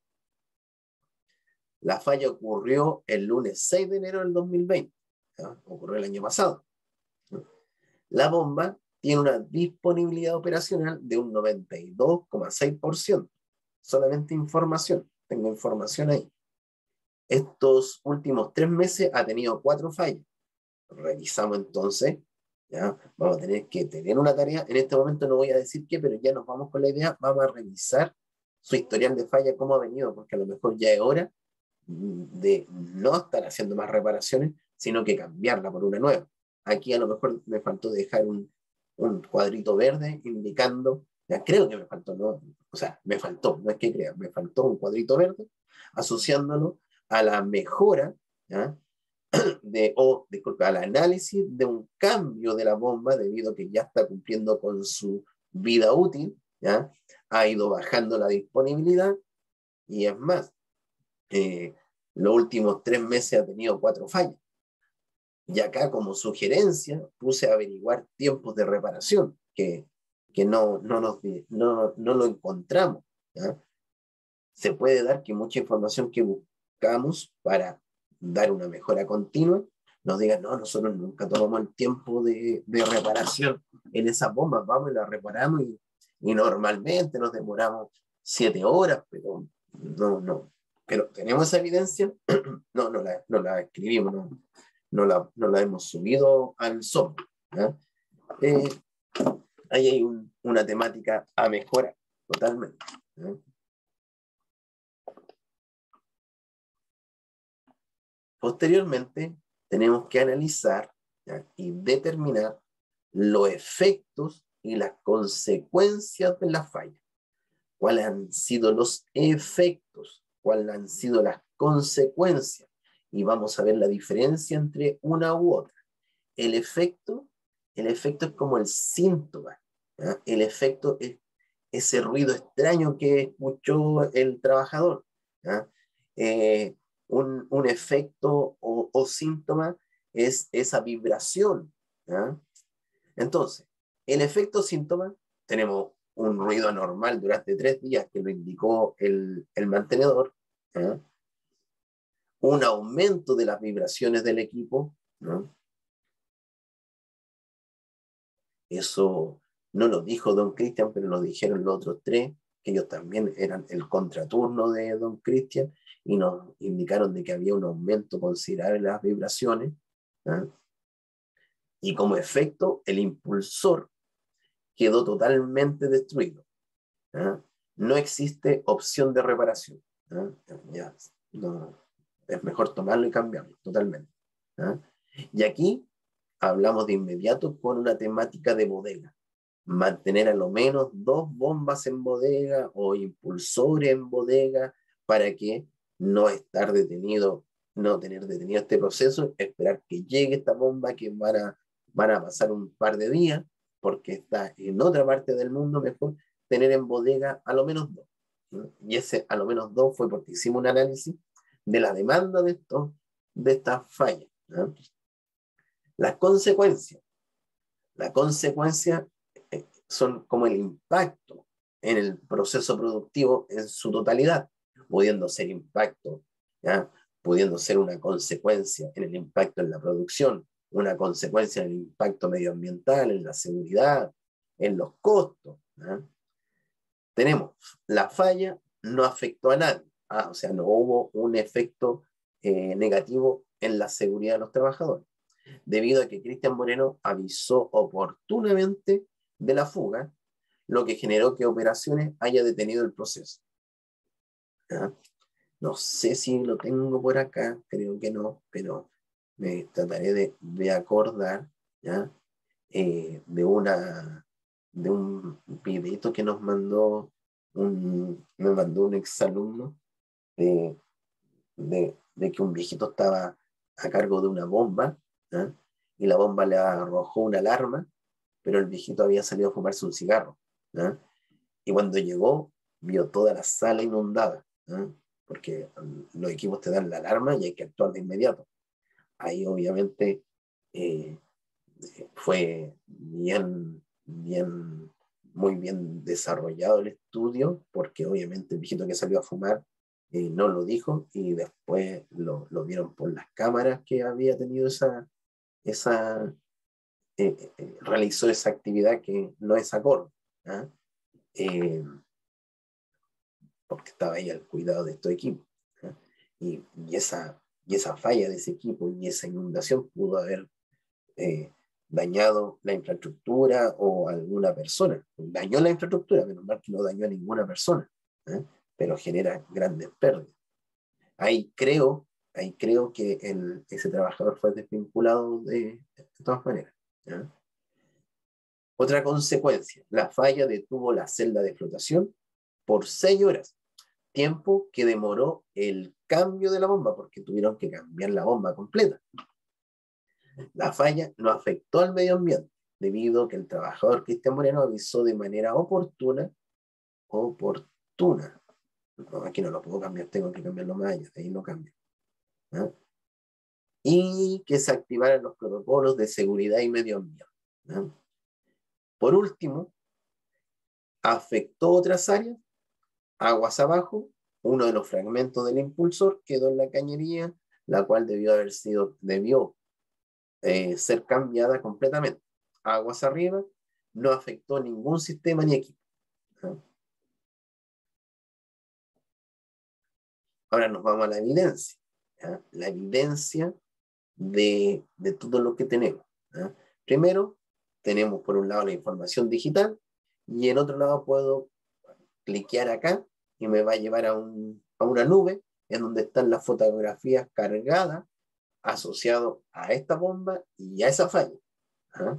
La falla ocurrió el lunes seis de enero del dos mil veinte. ¿Ya? Ocurrió el año pasado. La bomba tiene una disponibilidad operacional de un noventa y dos coma seis por ciento. Solamente información. Tengo información ahí. Estos últimos tres meses ha tenido cuatro fallas. Revisamos entonces. ¿Ya? Vamos a tener que tener una tarea. En este momento no voy a decir qué, pero ya nos vamos con la idea. Vamos a revisar su historial de falla, cómo ha venido, porque a lo mejor ya es hora de no estar haciendo más reparaciones, sino que cambiarla por una nueva. Aquí a lo mejor me faltó dejar un, un cuadrito verde indicando, ya creo que me faltó, ¿no? O sea, me faltó, no es que crea, me faltó un cuadrito verde asociándolo a la mejora, ¿ya? De, o, disculpa, al análisis de un cambio de la bomba debido a que ya está cumpliendo con su vida útil, ¿ya? Ha ido bajando la disponibilidad y es más, eh, los últimos tres meses ha tenido cuatro fallas. Y acá como sugerencia puse a averiguar tiempos de reparación, que, que no, no, nos, no, no lo encontramos. ¿Ya? Se puede dar que mucha información que buscamos para dar una mejora continua nos digan, no, nosotros nunca tomamos el tiempo de, de reparación en esas bombas, vamos y las reparamos y, y normalmente nos demoramos siete horas, pero no, no. Pero tenemos esa evidencia, no, no la, no la escribimos, no, no, la, no la hemos subido al software. ¿Ya? Eh, ahí hay un, una temática a mejorar totalmente. ¿Ya? Posteriormente, tenemos que analizar, ¿ya? Y determinar los efectos y las consecuencias de la falla. ¿Cuáles han sido los efectos? ¿Cuáles han sido las consecuencias? Y vamos a ver la diferencia entre una u otra. El efecto, el efecto es como el síntoma. ¿Ya? El efecto es ese ruido extraño que escuchó el trabajador. ¿Ya? Eh, un, un efecto o, o síntoma es esa vibración. ¿Ya? Entonces, el efecto síntoma, tenemos un ruido anormal durante tres días que lo indicó el, el mantenedor, ¿eh? Un aumento de las vibraciones del equipo, ¿no? Eso no lo dijo don Cristian, pero lo dijeron los otros tres, que ellos también eran el contraturno de don Cristian, y nos indicaron de que había un aumento considerable de las vibraciones, ¿eh? Y como efecto, el impulsor quedó totalmente destruido. ¿Ah? No existe opción de reparación. ¿Ah? Ya, no, es mejor tomarlo y cambiarlo totalmente. ¿Ah? Y aquí hablamos de inmediato con una temática de bodega. Mantener a lo menos dos bombas en bodega o impulsores en bodega para que no estar detenido, no tener detenido este proceso, esperar que llegue esta bomba que van a, van a pasar un par de días porque está en otra parte del mundo, mejor tener en bodega a lo menos dos. Y ese, a lo menos dos, fue porque hicimos un análisis de la demanda de, estos, de estas fallas. ¿No? Las consecuencias. La consecuencia eh, son como el impacto en el proceso productivo en su totalidad, pudiendo ser impacto, ¿ya? Pudiendo ser una consecuencia en el impacto en la producción, una consecuencia en el impacto medioambiental, en la seguridad, en los costos. ¿Ya? Tenemos la falla, no afectó a nadie, ¿ah? O sea, no hubo un efecto eh, negativo en la seguridad de los trabajadores, debido a que Cristian Moreno avisó oportunamente de la fuga, lo que generó que Operaciones haya detenido el proceso. ¿Ya? No sé si lo tengo por acá, creo que no, pero me trataré de, de acordar, ¿ya? Eh, de, una, de un videito que nos mandó un, me mandó un exalumno de, de, de que un viejito estaba a cargo de una bomba, ¿ya? Y la bomba le arrojó una alarma, pero el viejito había salido a fumarse un cigarro, ¿ya? Y cuando llegó, vio toda la sala inundada, ¿ya? Porque los equipos te dan la alarma y hay que actuar de inmediato. Ahí obviamente eh, fue bien, bien, muy bien desarrollado el estudio, porque obviamente el viejito que salió a fumar eh, no lo dijo y después lo, lo vieron por las cámaras que había tenido esa, esa eh, eh, realizó esa actividad que no es acorde, ¿eh? Eh, porque estaba ahí al cuidado de estos equipos. ¿Eh? Y, y, esa, y esa falla de ese equipo y esa inundación pudo haber eh, dañado la infraestructura o alguna persona. Dañó la infraestructura, menos mal que no dañó a ninguna persona, ¿eh? Pero genera grandes pérdidas. Ahí creo, ahí creo que el, ese trabajador fue desvinculado de, de todas maneras. ¿Eh? Otra consecuencia, la falla detuvo la celda de flotación por seis horas, tiempo que demoró el cambio de la bomba, porque tuvieron que cambiar la bomba completa. La falla no afectó al medio ambiente, debido a que el trabajador Cristian Moreno avisó de manera oportuna, oportuna, no, aquí no lo puedo cambiar, tengo que cambiarlo más allá, ahí lo cambio, ¿eh? Y que se activaran los protocolos de seguridad y medio ambiente. ¿Eh? Por último, afectó otras áreas, aguas abajo, uno de los fragmentos del impulsor quedó en la cañería, la cual debió haber sido, debió eh, ser cambiada completamente. Aguas arriba, no afectó ningún sistema ni equipo. ¿Eh? Ahora nos vamos a la evidencia. ¿Eh? La evidencia de, de todo lo que tenemos. ¿Eh? Primero, tenemos por un lado la información digital y en otro lado puedo cliquear acá y me va a llevar a, un, a una nube en donde están las fotografías cargadas asociado a esta bomba y a esa falla. ¿Ah?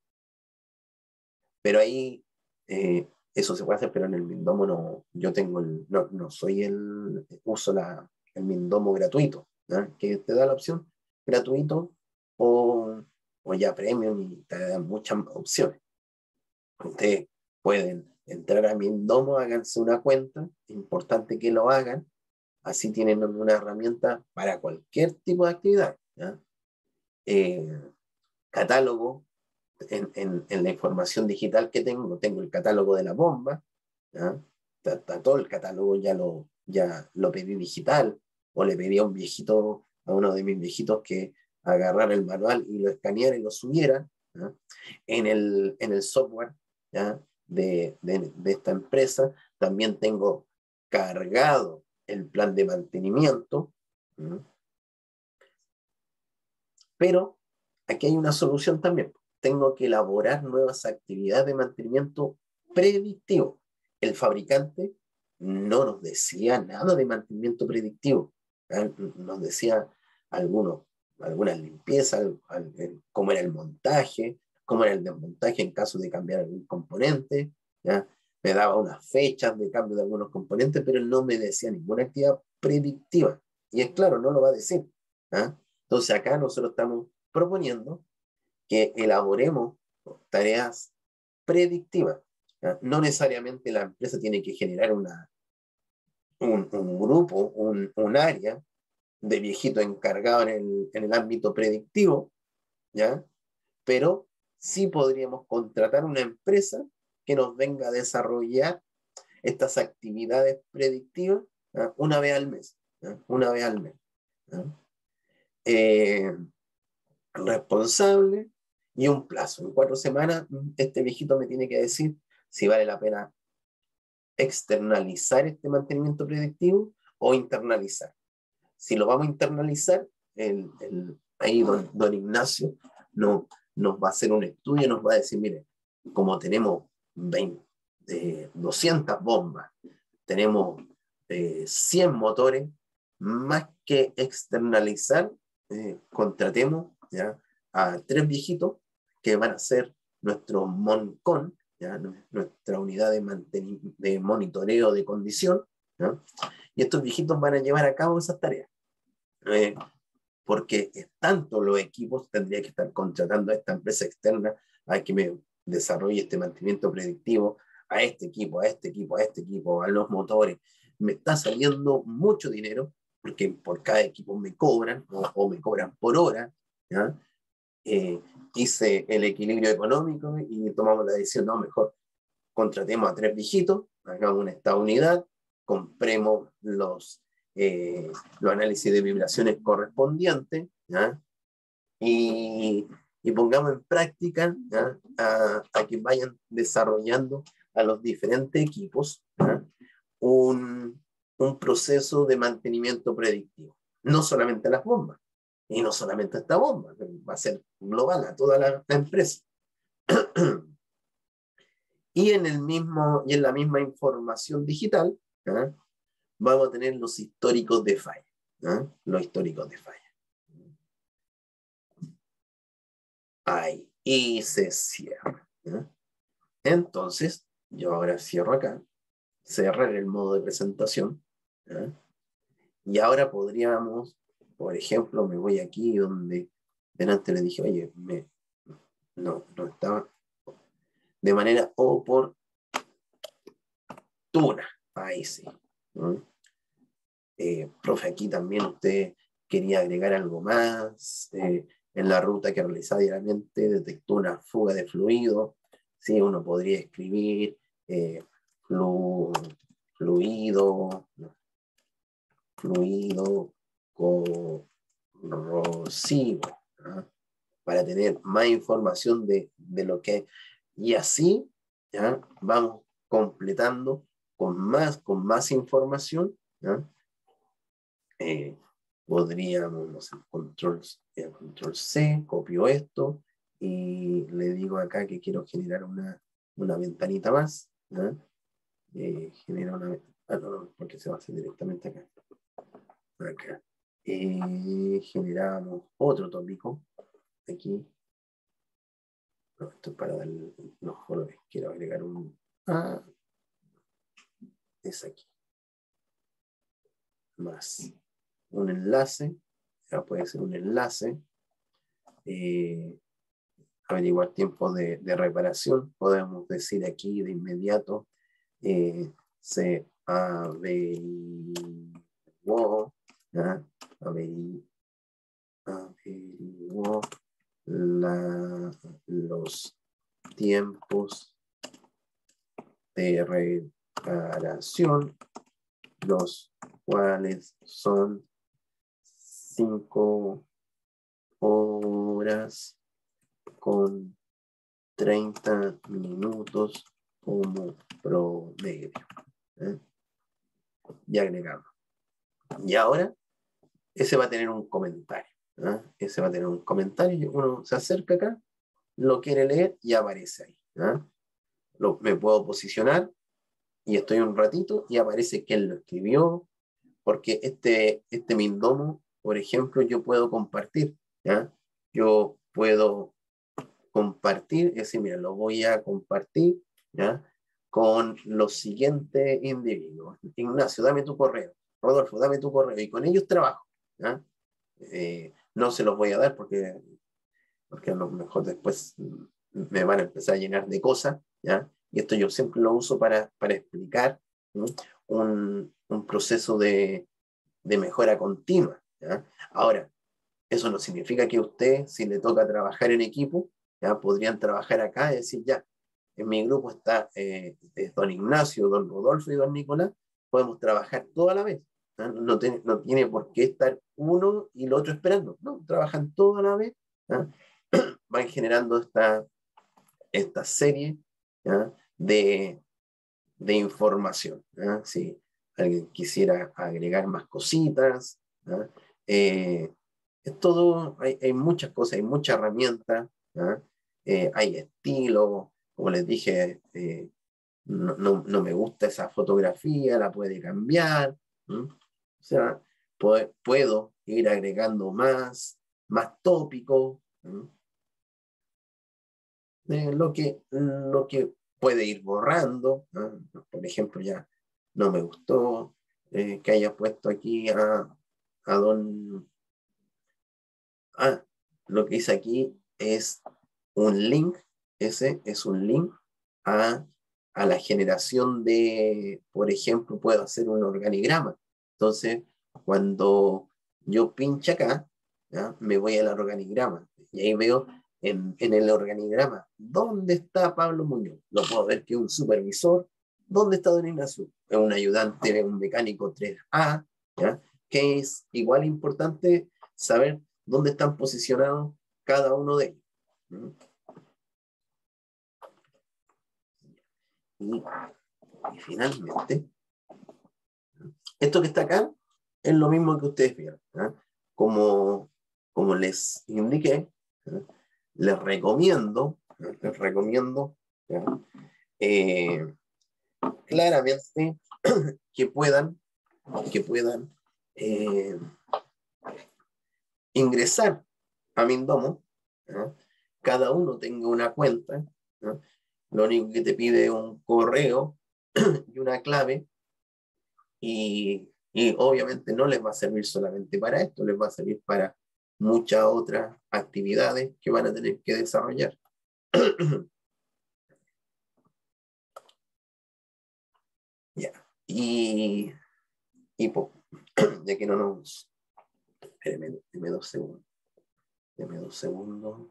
Pero ahí eh, eso se puede hacer, pero en el Mindomo no, yo tengo el, no, no soy el, uso la, el Mindomo gratuito, ¿ah? Que te da la opción gratuito o, o ya premium y te dan muchas opciones. Ustedes pueden entrar a Mindomo, háganse una cuenta, es importante que lo hagan, así tienen una herramienta para cualquier tipo de actividad. ¿Ya? Eh, catálogo, en, en, en, la información digital que tengo, tengo el catálogo de la bomba, ¿ya? Está, está todo el catálogo, ya lo, ya lo pedí digital, o le pedí a un viejito, a uno de mis viejitos que agarrara el manual y lo escaneara y lo subiera. ¿Ya? En, el, en el software, ¿ya? De, de, de esta empresa también tengo cargado el plan de mantenimiento, ¿ya? Pero aquí hay una solución también. Tengo que elaborar nuevas actividades de mantenimiento predictivo. El fabricante no nos decía nada de mantenimiento predictivo. ¿Eh? Nos decía algunos, algunas limpiezas, cómo era el montaje, cómo era el desmontaje en caso de cambiar algún componente. ¿Ya? Me daba unas fechas de cambio de algunos componentes, pero él no me decía ninguna actividad predictiva. Y es claro, no lo va a decir. ¿Eh? Entonces acá nosotros estamos proponiendo que elaboremos tareas predictivas. ¿Ya? No necesariamente la empresa tiene que generar una, un, un grupo, un, un área de viejitos encargados en el, en el ámbito predictivo, ¿ya? Pero sí podríamos contratar una empresa que nos venga a desarrollar estas actividades predictivas, ¿ya? Una vez al mes, ¿ya? Una vez al mes. ¿Ya? Eh, responsable y un plazo. En cuatro semanas, este viejito me tiene que decir si vale la pena externalizar este mantenimiento predictivo o internalizar. Si lo vamos a internalizar, el, el, ahí don, don Ignacio no, nos va a hacer un estudio, nos va a decir, mire, como tenemos veinte, eh, doscientas bombas, tenemos eh, cien motores, más que externalizar, eh, contratemos, ¿ya?, a tres viejitos que van a ser nuestro MONCON, ¿ya?, nuestra unidad de, de monitoreo de condición, ¿ya?, y estos viejitos van a llevar a cabo esas tareas. Eh, porque es tanto los equipos, tendría que estar contratando a esta empresa externa a que me desarrolle este mantenimiento predictivo, a este equipo, a este equipo, a este equipo, a los motores. Me está saliendo mucho dinero, porque por cada equipo me cobran, o, o me cobran por hora, ¿ya? Eh, hice el equilibrio económico y tomamos la decisión, no, mejor contratemos a tres viejitos, hagamos una esta unidad, compremos los, eh, los análisis de vibraciones correspondientes, ¿ya?, y, y pongamos en práctica, ¿ya?, a, a que vayan desarrollando a los diferentes equipos, ¿ya?, un, un proceso de mantenimiento predictivo. No solamente las bombas, y no solamente esta bomba, va a ser global a toda la, la empresa. Y en, el mismo, y en la misma información digital, ¿eh?, vamos a tener los históricos de falla, ¿eh?, los históricos de falla. Ahí, y se cierra, ¿eh? Entonces, yo ahora cierro acá, cerrar el modo de presentación, ¿eh?, y ahora podríamos, por ejemplo, me voy aquí donde delante le dije, oye, me, no, no estaba de manera oportuna. Ahí sí. ¿Mm? Eh, profe, aquí también usted quería agregar algo más. Eh, en la ruta que realizaba diariamente detectó una fuga de fluido. Sí, uno podría escribir eh, flu, fluido, fluido corrosivo, ¿no?, para tener más información de, de lo que... Y así, ¿ya?, vamos completando con más, con más información, ¿ya? Eh, podríamos, no sé, control, eh, control C, copio esto y le digo acá que quiero generar una, una ventanita más, ¿ya? Eh, genera una, ah, no, no, porque se va a hacer directamente acá. Acá. Eh, generamos otro tópico aquí. No, esto es para dar los colores. Quiero agregar un... Ah, es aquí. Más un enlace. Ya puede ser un enlace. Eh, averiguar tiempos de, de reparación. Podemos decir aquí de inmediato. Eh, se averiguó. ¿Ya? Averiguó. Averiguó la, los tiempos de reparación, los cuales son cinco horas con treinta minutos como promedio, ¿eh? Y agregamos. Y ahora, ese va a tener un comentario, ¿eh? Ese va a tener un comentario, uno se acerca acá, lo quiere leer y aparece ahí, ¿eh? Lo, me puedo posicionar y estoy un ratito y aparece quién lo escribió, porque este, este Mindomo, por ejemplo, yo puedo compartir, ¿ya? Yo puedo compartir, es decir, mira, lo voy a compartir, ¿ya?, con los siguientes individuos. Ignacio, dame tu correo. Rodolfo, dame tu correo. Y con ellos trabajo, ¿ya? Eh, no se los voy a dar porque, porque a lo mejor después me van a empezar a llenar de cosas, ¿ya? Y esto yo siempre lo uso para, para explicar, ¿no?, un, un proceso de, de mejora continua, ¿ya? Ahora, eso no significa que usted, si le toca trabajar en equipo, ya podrían trabajar acá y decir, ya, en mi grupo está eh, don Ignacio, don Rodolfo y don Nicolás, podemos trabajar toda la vez. ¿Ya? No, tiene, no tiene por qué estar uno y el otro esperando, no, trabajan toda la vez, ¿ya? Van generando esta, esta serie, ¿ya? De, de información, ¿ya? Si alguien quisiera agregar más cositas, ¿ya? Eh, es todo, hay, hay muchas cosas, hay muchas herramientas, ¿ya? Eh, hay estilo, como les dije, eh, no, no, no, me gusta esa fotografía, la puede cambiar, ¿sí? O sea, puedo, puedo ir agregando más, más tópicos, ¿sí? Eh, lo, que, lo que puede ir borrando, ¿no? Por ejemplo, ya no me gustó eh, que haya puesto aquí a, a don... Ah, lo que hice aquí es un link, ese es un link a, a la generación de, por ejemplo, puedo hacer un organigrama. Entonces, cuando yo pincho acá, ¿ya? Me voy al organigrama y ahí veo en, en el organigrama dónde está Pablo Muñoz. Lo puedo ver que es un supervisor. ¿Dónde está don Ignacio? Es un ayudante, un mecánico tres A, ¿ya? Que es igual importante saber dónde están posicionados cada uno de ellos. Y, y finalmente, esto que está acá es lo mismo que ustedes vieron. ¿eh? Como, como les indiqué, ¿eh? les recomiendo, ¿eh? les recomiendo eh, claramente que puedan, que puedan eh, ingresar a Mindomo, ¿eh? cada uno tenga una cuenta, ¿eh? Lo único que te pide es un correo y una clave y, y obviamente no les va a servir solamente para esto, les va a servir para muchas otras actividades que van a tener que desarrollar. Ya. Y, y pues, ya que no nos... Espérenme, deme dos segundos. Deme dos segundos.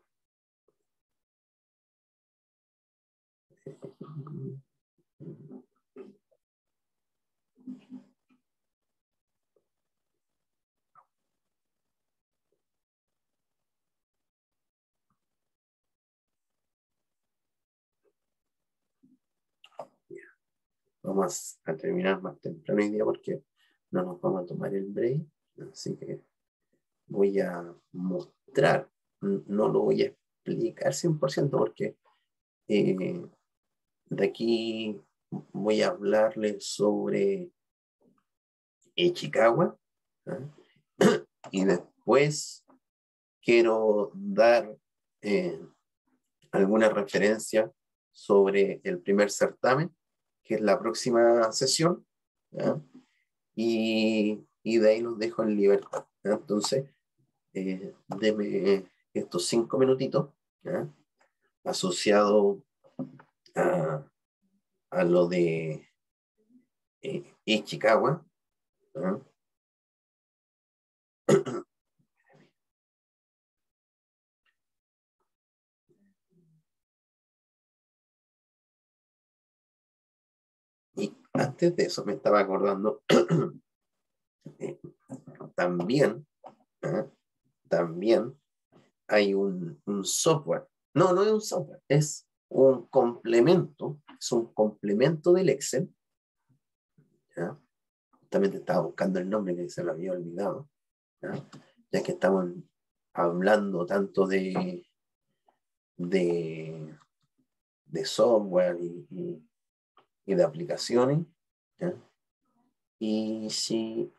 Vamos a terminar más temprano hoy día porque no nos vamos a tomar el break. Así que voy a mostrar, no lo voy a explicar cien por ciento porque eh, de aquí voy a hablarles sobre Ichikawa, ¿eh? Y después quiero dar eh, alguna referencia sobre el primer certamen, que es la próxima sesión, ¿ya? Y, y de ahí los dejo en libertad, ¿ya? Entonces, eh, deme estos cinco minutitos, ¿ya? Asociado a, a lo de eh, Ichikawa, ¿ya? Y antes de eso me estaba acordando eh, también, ¿eh? también hay un, un software. No, no es un software, es un complemento, es un complemento del Excel. ¿Ya? Justamente estaba buscando el nombre que se lo había olvidado, ¿ya? Ya que estamos hablando tanto de, de, de software y, y, y de aplicaciones. ¿Ya? Ishikawa,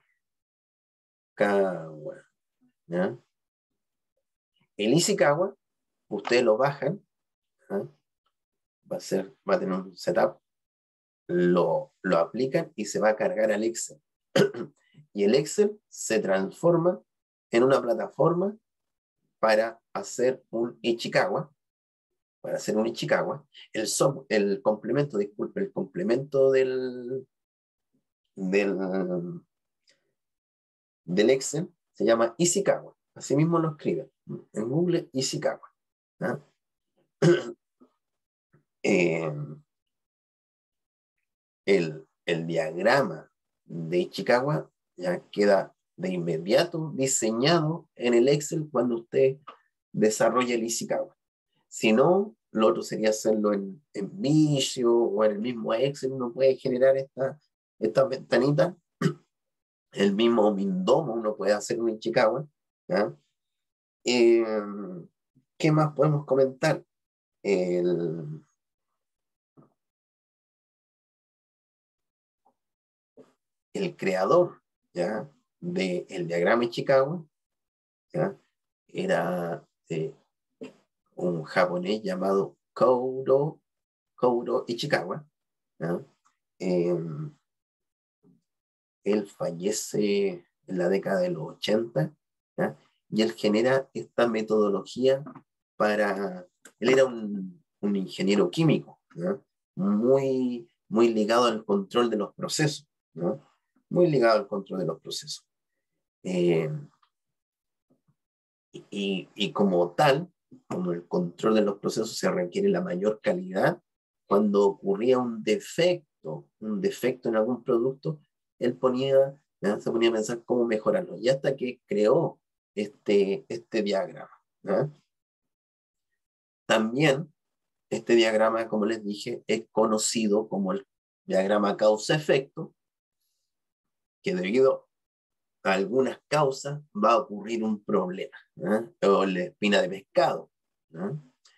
¿ya? El Ishikawa, ustedes lo bajan, ¿ya? Va a ser, va a tener un setup, lo, lo aplican y se va a cargar al Excel. Y el Excel se transforma en una plataforma para hacer un Ichikawa, para hacer un Ichikawa. El, soft, el complemento, disculpe, el complemento del, del, del Excel se llama Ishikawa. Así mismo lo escriben en Google, Ishikawa. ¿Ah? Eh, el, el diagrama de Ishikawa ya queda de inmediato diseñado en el Excel cuando usted desarrolla el Ishikawa. Si no, lo otro sería hacerlo en, en Visio o en el mismo Excel. Uno puede generar esta, estas ventanitas. El mismo Mindomo uno puede hacer un Ishikawa. ¿Ya? Eh, ¿Qué más podemos comentar? El, el creador, ¿ya?, del diagrama Ishikawa, ¿ya?, era eh, un japonés llamado Kouro, Kouro Ishikawa. ¿Ya? Eh, él fallece en la década de los ochenta, ¿ya?, y él genera esta metodología para... Él era un, un ingeniero químico, ¿ya?, muy, muy ligado al control de los procesos, ¿no? Muy ligado al control de los procesos. Eh, y, y como tal, como el control de los procesos se requiere la mayor calidad, cuando ocurría un defecto, un defecto en algún producto, él ponía, ¿ya?, se ponía a pensar cómo mejorarlo. Y hasta que creó este, este diagrama, ¿ya? También este diagrama, como les dije, es conocido como el diagrama causa-efecto, que debido a algunas causas va a ocurrir un problema, ¿eh? O la espina de pescado, ¿eh?,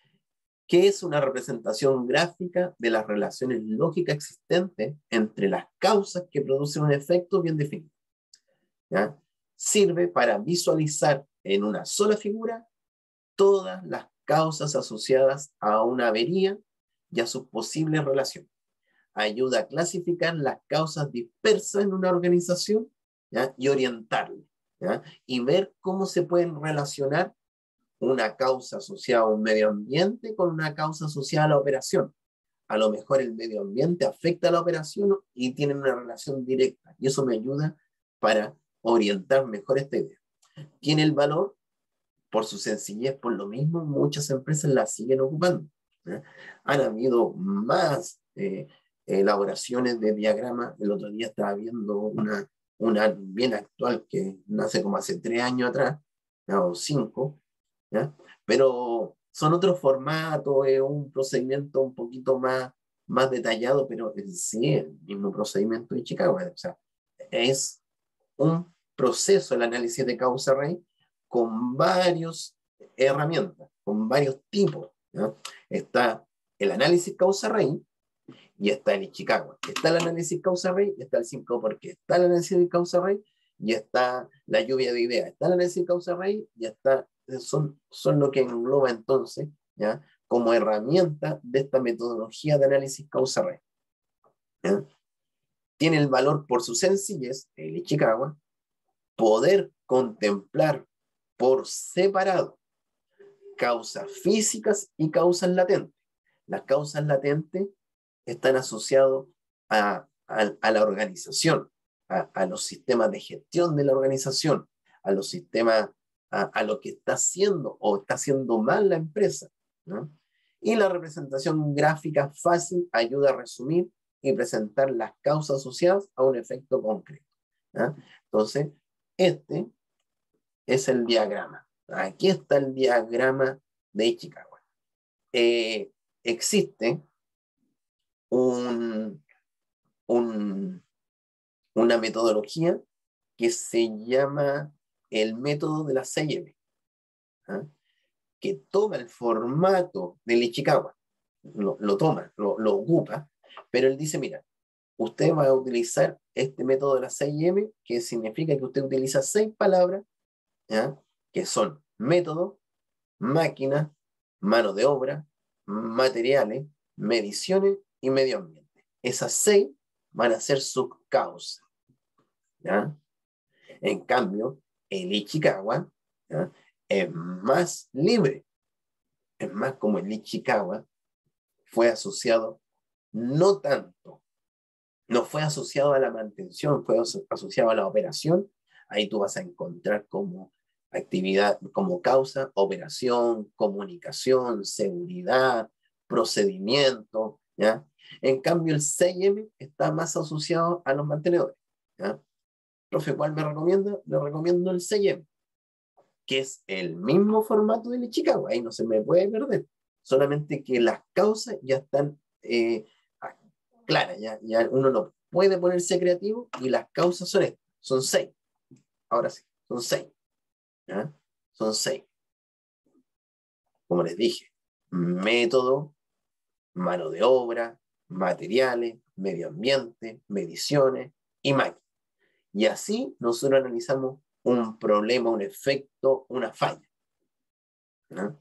que es una representación gráfica de las relaciones lógicas existentes entre las causas que producen un efecto bien definido, ¿ya? Sirve para visualizar en una sola figura todas las causas asociadas a una avería y a sus posibles relaciones. Ayuda a clasificar las causas dispersas en una organización, ¿ya?, y orientarla, ¿ya?, y ver cómo se pueden relacionar una causa asociada a un medio ambiente con una causa asociada a la operación. A lo mejor el medio ambiente afecta a la operación y tienen una relación directa, y eso me ayuda para orientar mejor esta idea. Tiene el valor por su sencillez, por lo mismo muchas empresas la siguen ocupando, ¿eh? Han habido más eh, elaboraciones de diagramas. El otro día estaba viendo una, una bien actual que nace como hace tres años atrás, ¿no?, o cinco, ¿ya?, pero son otros formatos, es un procedimiento un poquito más, más detallado, pero en sí el mismo procedimiento de Chicago. O sea, es un proceso, el análisis de causa-raíz, con varias herramientas, con varios tipos, ¿no? Está el análisis causa-raíz y está el Ishikawa. Está el análisis causa-raíz y está el cinco por qué. Está el análisis de causa-raíz y está la lluvia de ideas. Está el análisis de causa-raíz y está, son, son lo que engloba entonces, ¿ya?, como herramienta de esta metodología de análisis causa-raíz, ¿ya? Tiene el valor por su sencillez, el Ishikawa, poder contemplar por separado causas físicas y causas latentes. Las causas latentes están asociadas a, a, a la organización, a, a los sistemas de gestión de la organización, a los sistemas, a, a lo que está haciendo o está haciendo mal la empresa, ¿no? Y la representación gráfica fácil ayuda a resumir y presentar las causas asociadas a un efecto concreto, ¿no? Entonces, este es el diagrama. Aquí está el diagrama de Ishikawa. Eh, existe un, un, una metodología que se llama el método de la seis eme, ¿eh?, que toma el formato del Ishikawa, lo, lo toma, lo, lo ocupa, pero él dice, mira, usted va a utilizar este método de la seis eme, que significa que usted utiliza seis palabras, ¿ya?, que son método, máquina, mano de obra, materiales, mediciones y medio ambiente. Esas seis van a ser sus causas, ¿ya? En cambio, el Ishikawa, ¿ya?, es más libre. Es más, como el Ishikawa fue asociado no tanto no fue asociado a la mantención, fue asociado a la operación, ahí tú vas a encontrar como actividad, como causa, operación, comunicación, seguridad, procedimiento, ¿ya? En cambio, el seis eme está más asociado a los mantenedores, ¿ya? Profe, ¿cuál me recomienda? Le recomiendo el seis eme, que es el mismo formato del Chicago, ahí no se me puede perder, solamente que las causas ya están eh, claras, ya, ya uno no puede ponerse creativo y las causas son estas, son seis, ahora sí, son seis, ¿ya? Son seis, como les dije, método, mano de obra, materiales, medio ambiente, mediciones y máquinas. Y así nosotros analizamos un problema, un efecto, una falla, ¿no?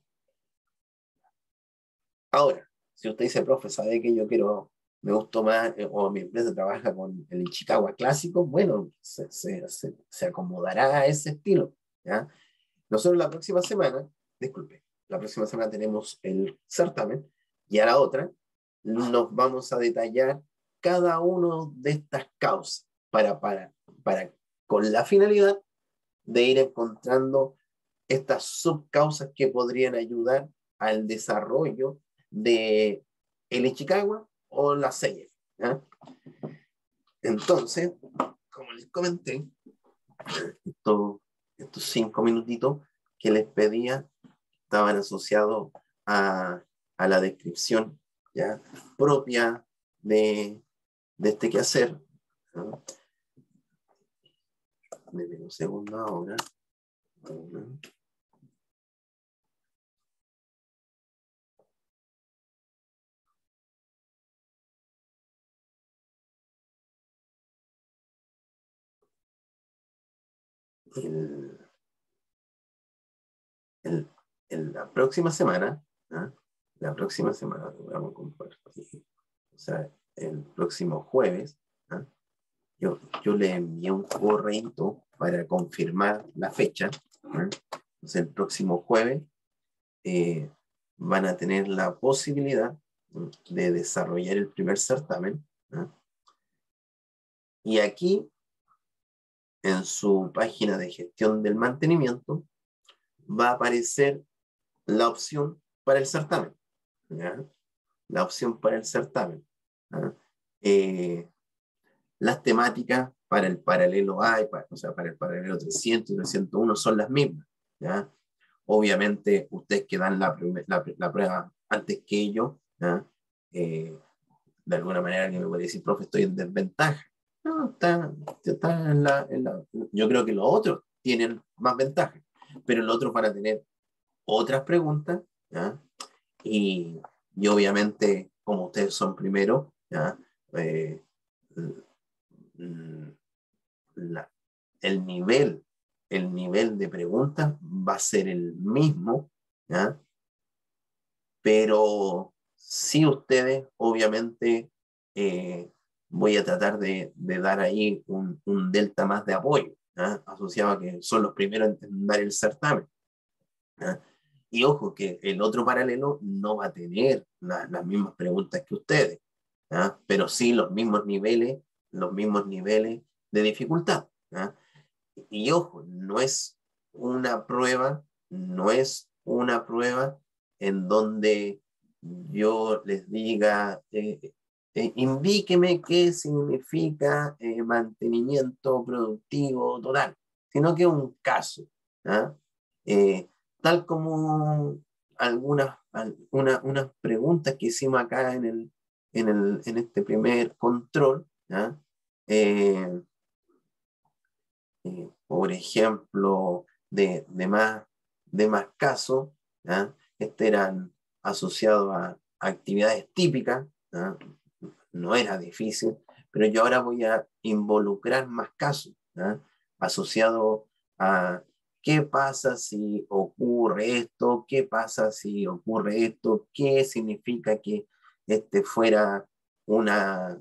Ahora, si usted dice, profe, ¿sabe que yo quiero, me gustó más, eh, o mi empresa trabaja con el Chicago clásico? Bueno, se, se, se, se acomodará a ese estilo, ¿ya? Nosotros la próxima semana, disculpe, la próxima semana tenemos el certamen y a la otra nos vamos a detallar cada una de estas causas para, para, para, con la finalidad de ir encontrando estas subcausas que podrían ayudar al desarrollo de el Ichikawa o la serie, ¿ya? Entonces, como les comenté, esto, estos cinco minutitos que les pedía estaban asociados a, a la descripción, ¿ya? Propia de, de este quehacer, ¿no? Deme un segundo ahora. El, el, el, la próxima semana, ¿eh? La próxima semana, vamos a compartir, o sea, el próximo jueves, ¿eh? yo, yo le envié un correo para confirmar la fecha, ¿eh? Entonces el próximo jueves eh, van a tener la posibilidad de desarrollar el primer certamen, ¿eh? Y aquí, en su página de gestión del mantenimiento, va a aparecer la opción para el certamen, ¿ya? La opción para el certamen, ¿ya? Eh, las temáticas para el paralelo A, y para, o sea, para el paralelo trescientos y trescientos uno son las mismas, ¿ya? Obviamente, ustedes que dan la, la, la prueba antes que ellos, ¿ya? Eh, de alguna manera que me puede decir, profe, estoy en desventaja. No, está, está en la, en la, yo creo que los otros tienen más ventaja, pero los otros van a tener otras preguntas, ¿ya? Y, y obviamente, como ustedes son primero, ¿ya? Eh, la, el nivel, el nivel de preguntas va a ser el mismo, ¿ya? Pero sí ustedes, obviamente, eh, voy a tratar de, de dar ahí un, un, delta más de apoyo, ¿ya? Asociado a que son los primeros en dar el certamen, ¿ya? Y ojo, que el otro paralelo no va a tener la, las mismas preguntas que ustedes, ¿ya? Pero sí los mismos niveles, los mismos niveles de dificultad, ¿ya? Y ojo, no es una prueba, no es una prueba en donde yo les diga, eh, eh, indíqueme qué significa eh, mantenimiento productivo total, sino que es un caso, ¿ah? Eh, tal como algunas, algunas unas preguntas que hicimos acá en, el, en, el, en este primer control, ¿ah? Eh, eh, por ejemplo, de, de, más, de más casos, ¿ya? Este eran asociados a, a actividades típicas, ¿ya? No era difícil, pero yo ahora voy a involucrar más casos, ¿ya? Asociados a qué pasa si ocurre esto, qué pasa si ocurre esto, qué significa que este fuera una...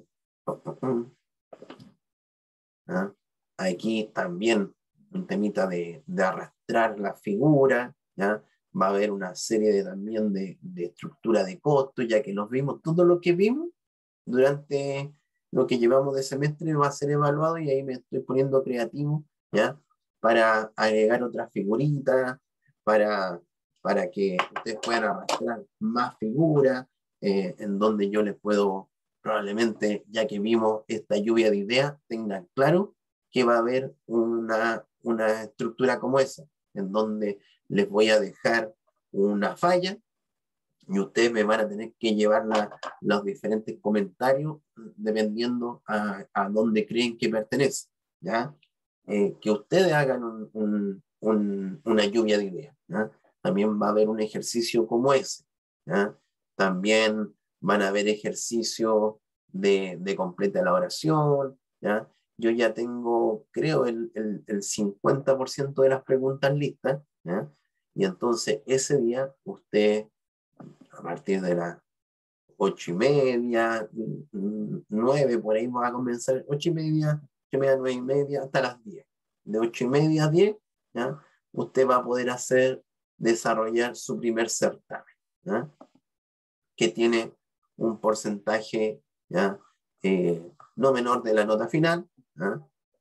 ¿Ah? Aquí también un temita de, de arrastrar la figura, ¿ya? Va a haber una serie de, también de, de estructura de costos, ya que nos vimos, todo lo que vimos durante lo que llevamos de semestre va a ser evaluado y ahí me estoy poniendo creativo, ¿ya? Para agregar otras figuritas, para, para que ustedes puedan arrastrar más figuras, eh, en donde yo les puedo, probablemente, ya que vimos esta lluvia de ideas, tengan claro que va a haber una, una estructura como esa, en donde les voy a dejar una falla y ustedes me van a tener que llevar la, los diferentes comentarios dependiendo a, a dónde creen que pertenece, ¿ya? Eh, que ustedes hagan un, un, un, una lluvia de ideas, ¿ya? También va a haber un ejercicio como ese, ¿ya? También van a haber ejercicios de, de completa la oración, ¿ya? Yo ya tengo, creo, el, el, el cincuenta por ciento de las preguntas listas, ¿ya? Y entonces ese día usted, a partir de las ocho y media, nueve, por ahí va a comenzar, ocho y media, ocho y media, nueve y media, hasta las diez. De ocho y media a diez, ¿ya? Usted va a poder hacer, desarrollar su primer certamen, ¿ya? Que tiene un porcentaje, ¿ya? Eh, no menor de la nota final, ¿ya?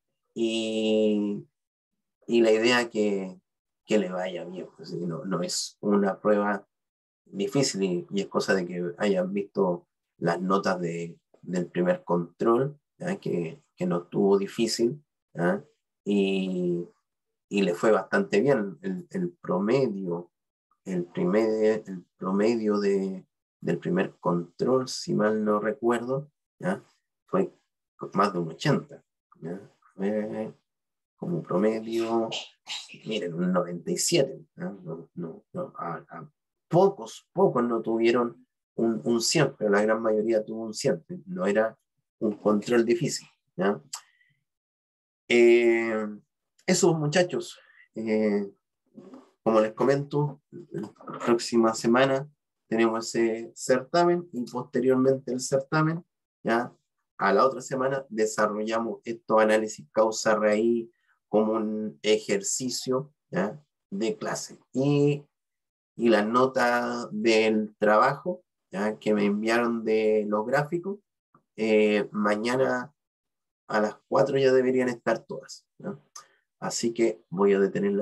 Y, y la idea que, que le vaya bien, pues, no, no es una prueba difícil y, y es cosa de que hayan visto las notas de, del primer control, ¿ya? Que, que no estuvo difícil, ¿ya? Y, y le fue bastante bien el, el promedio, el, primer, el promedio de, del primer control, si mal no recuerdo, ¿ya? Fue más de un ochenta, ¿ya? Fue como promedio, miren, un noventa y siete, ¿no? No, no, no, a, a pocos, pocos no tuvieron un, un cien, pero la gran mayoría tuvo un cien, no era un control difícil, ¿ya? Eh, Eso, muchachos, eh, como les comento, la próxima semana tenemos ese certamen y posteriormente el certamen, ¿ya? A la otra semana desarrollamos estos análisis causa-raíz como un ejercicio, ¿ya? De clase. Y, y las notas del trabajo, ¿ya? Que me enviaron de los gráficos, eh, mañana a las cuatro ya deberían estar todas, ¿no? Así que voy a detener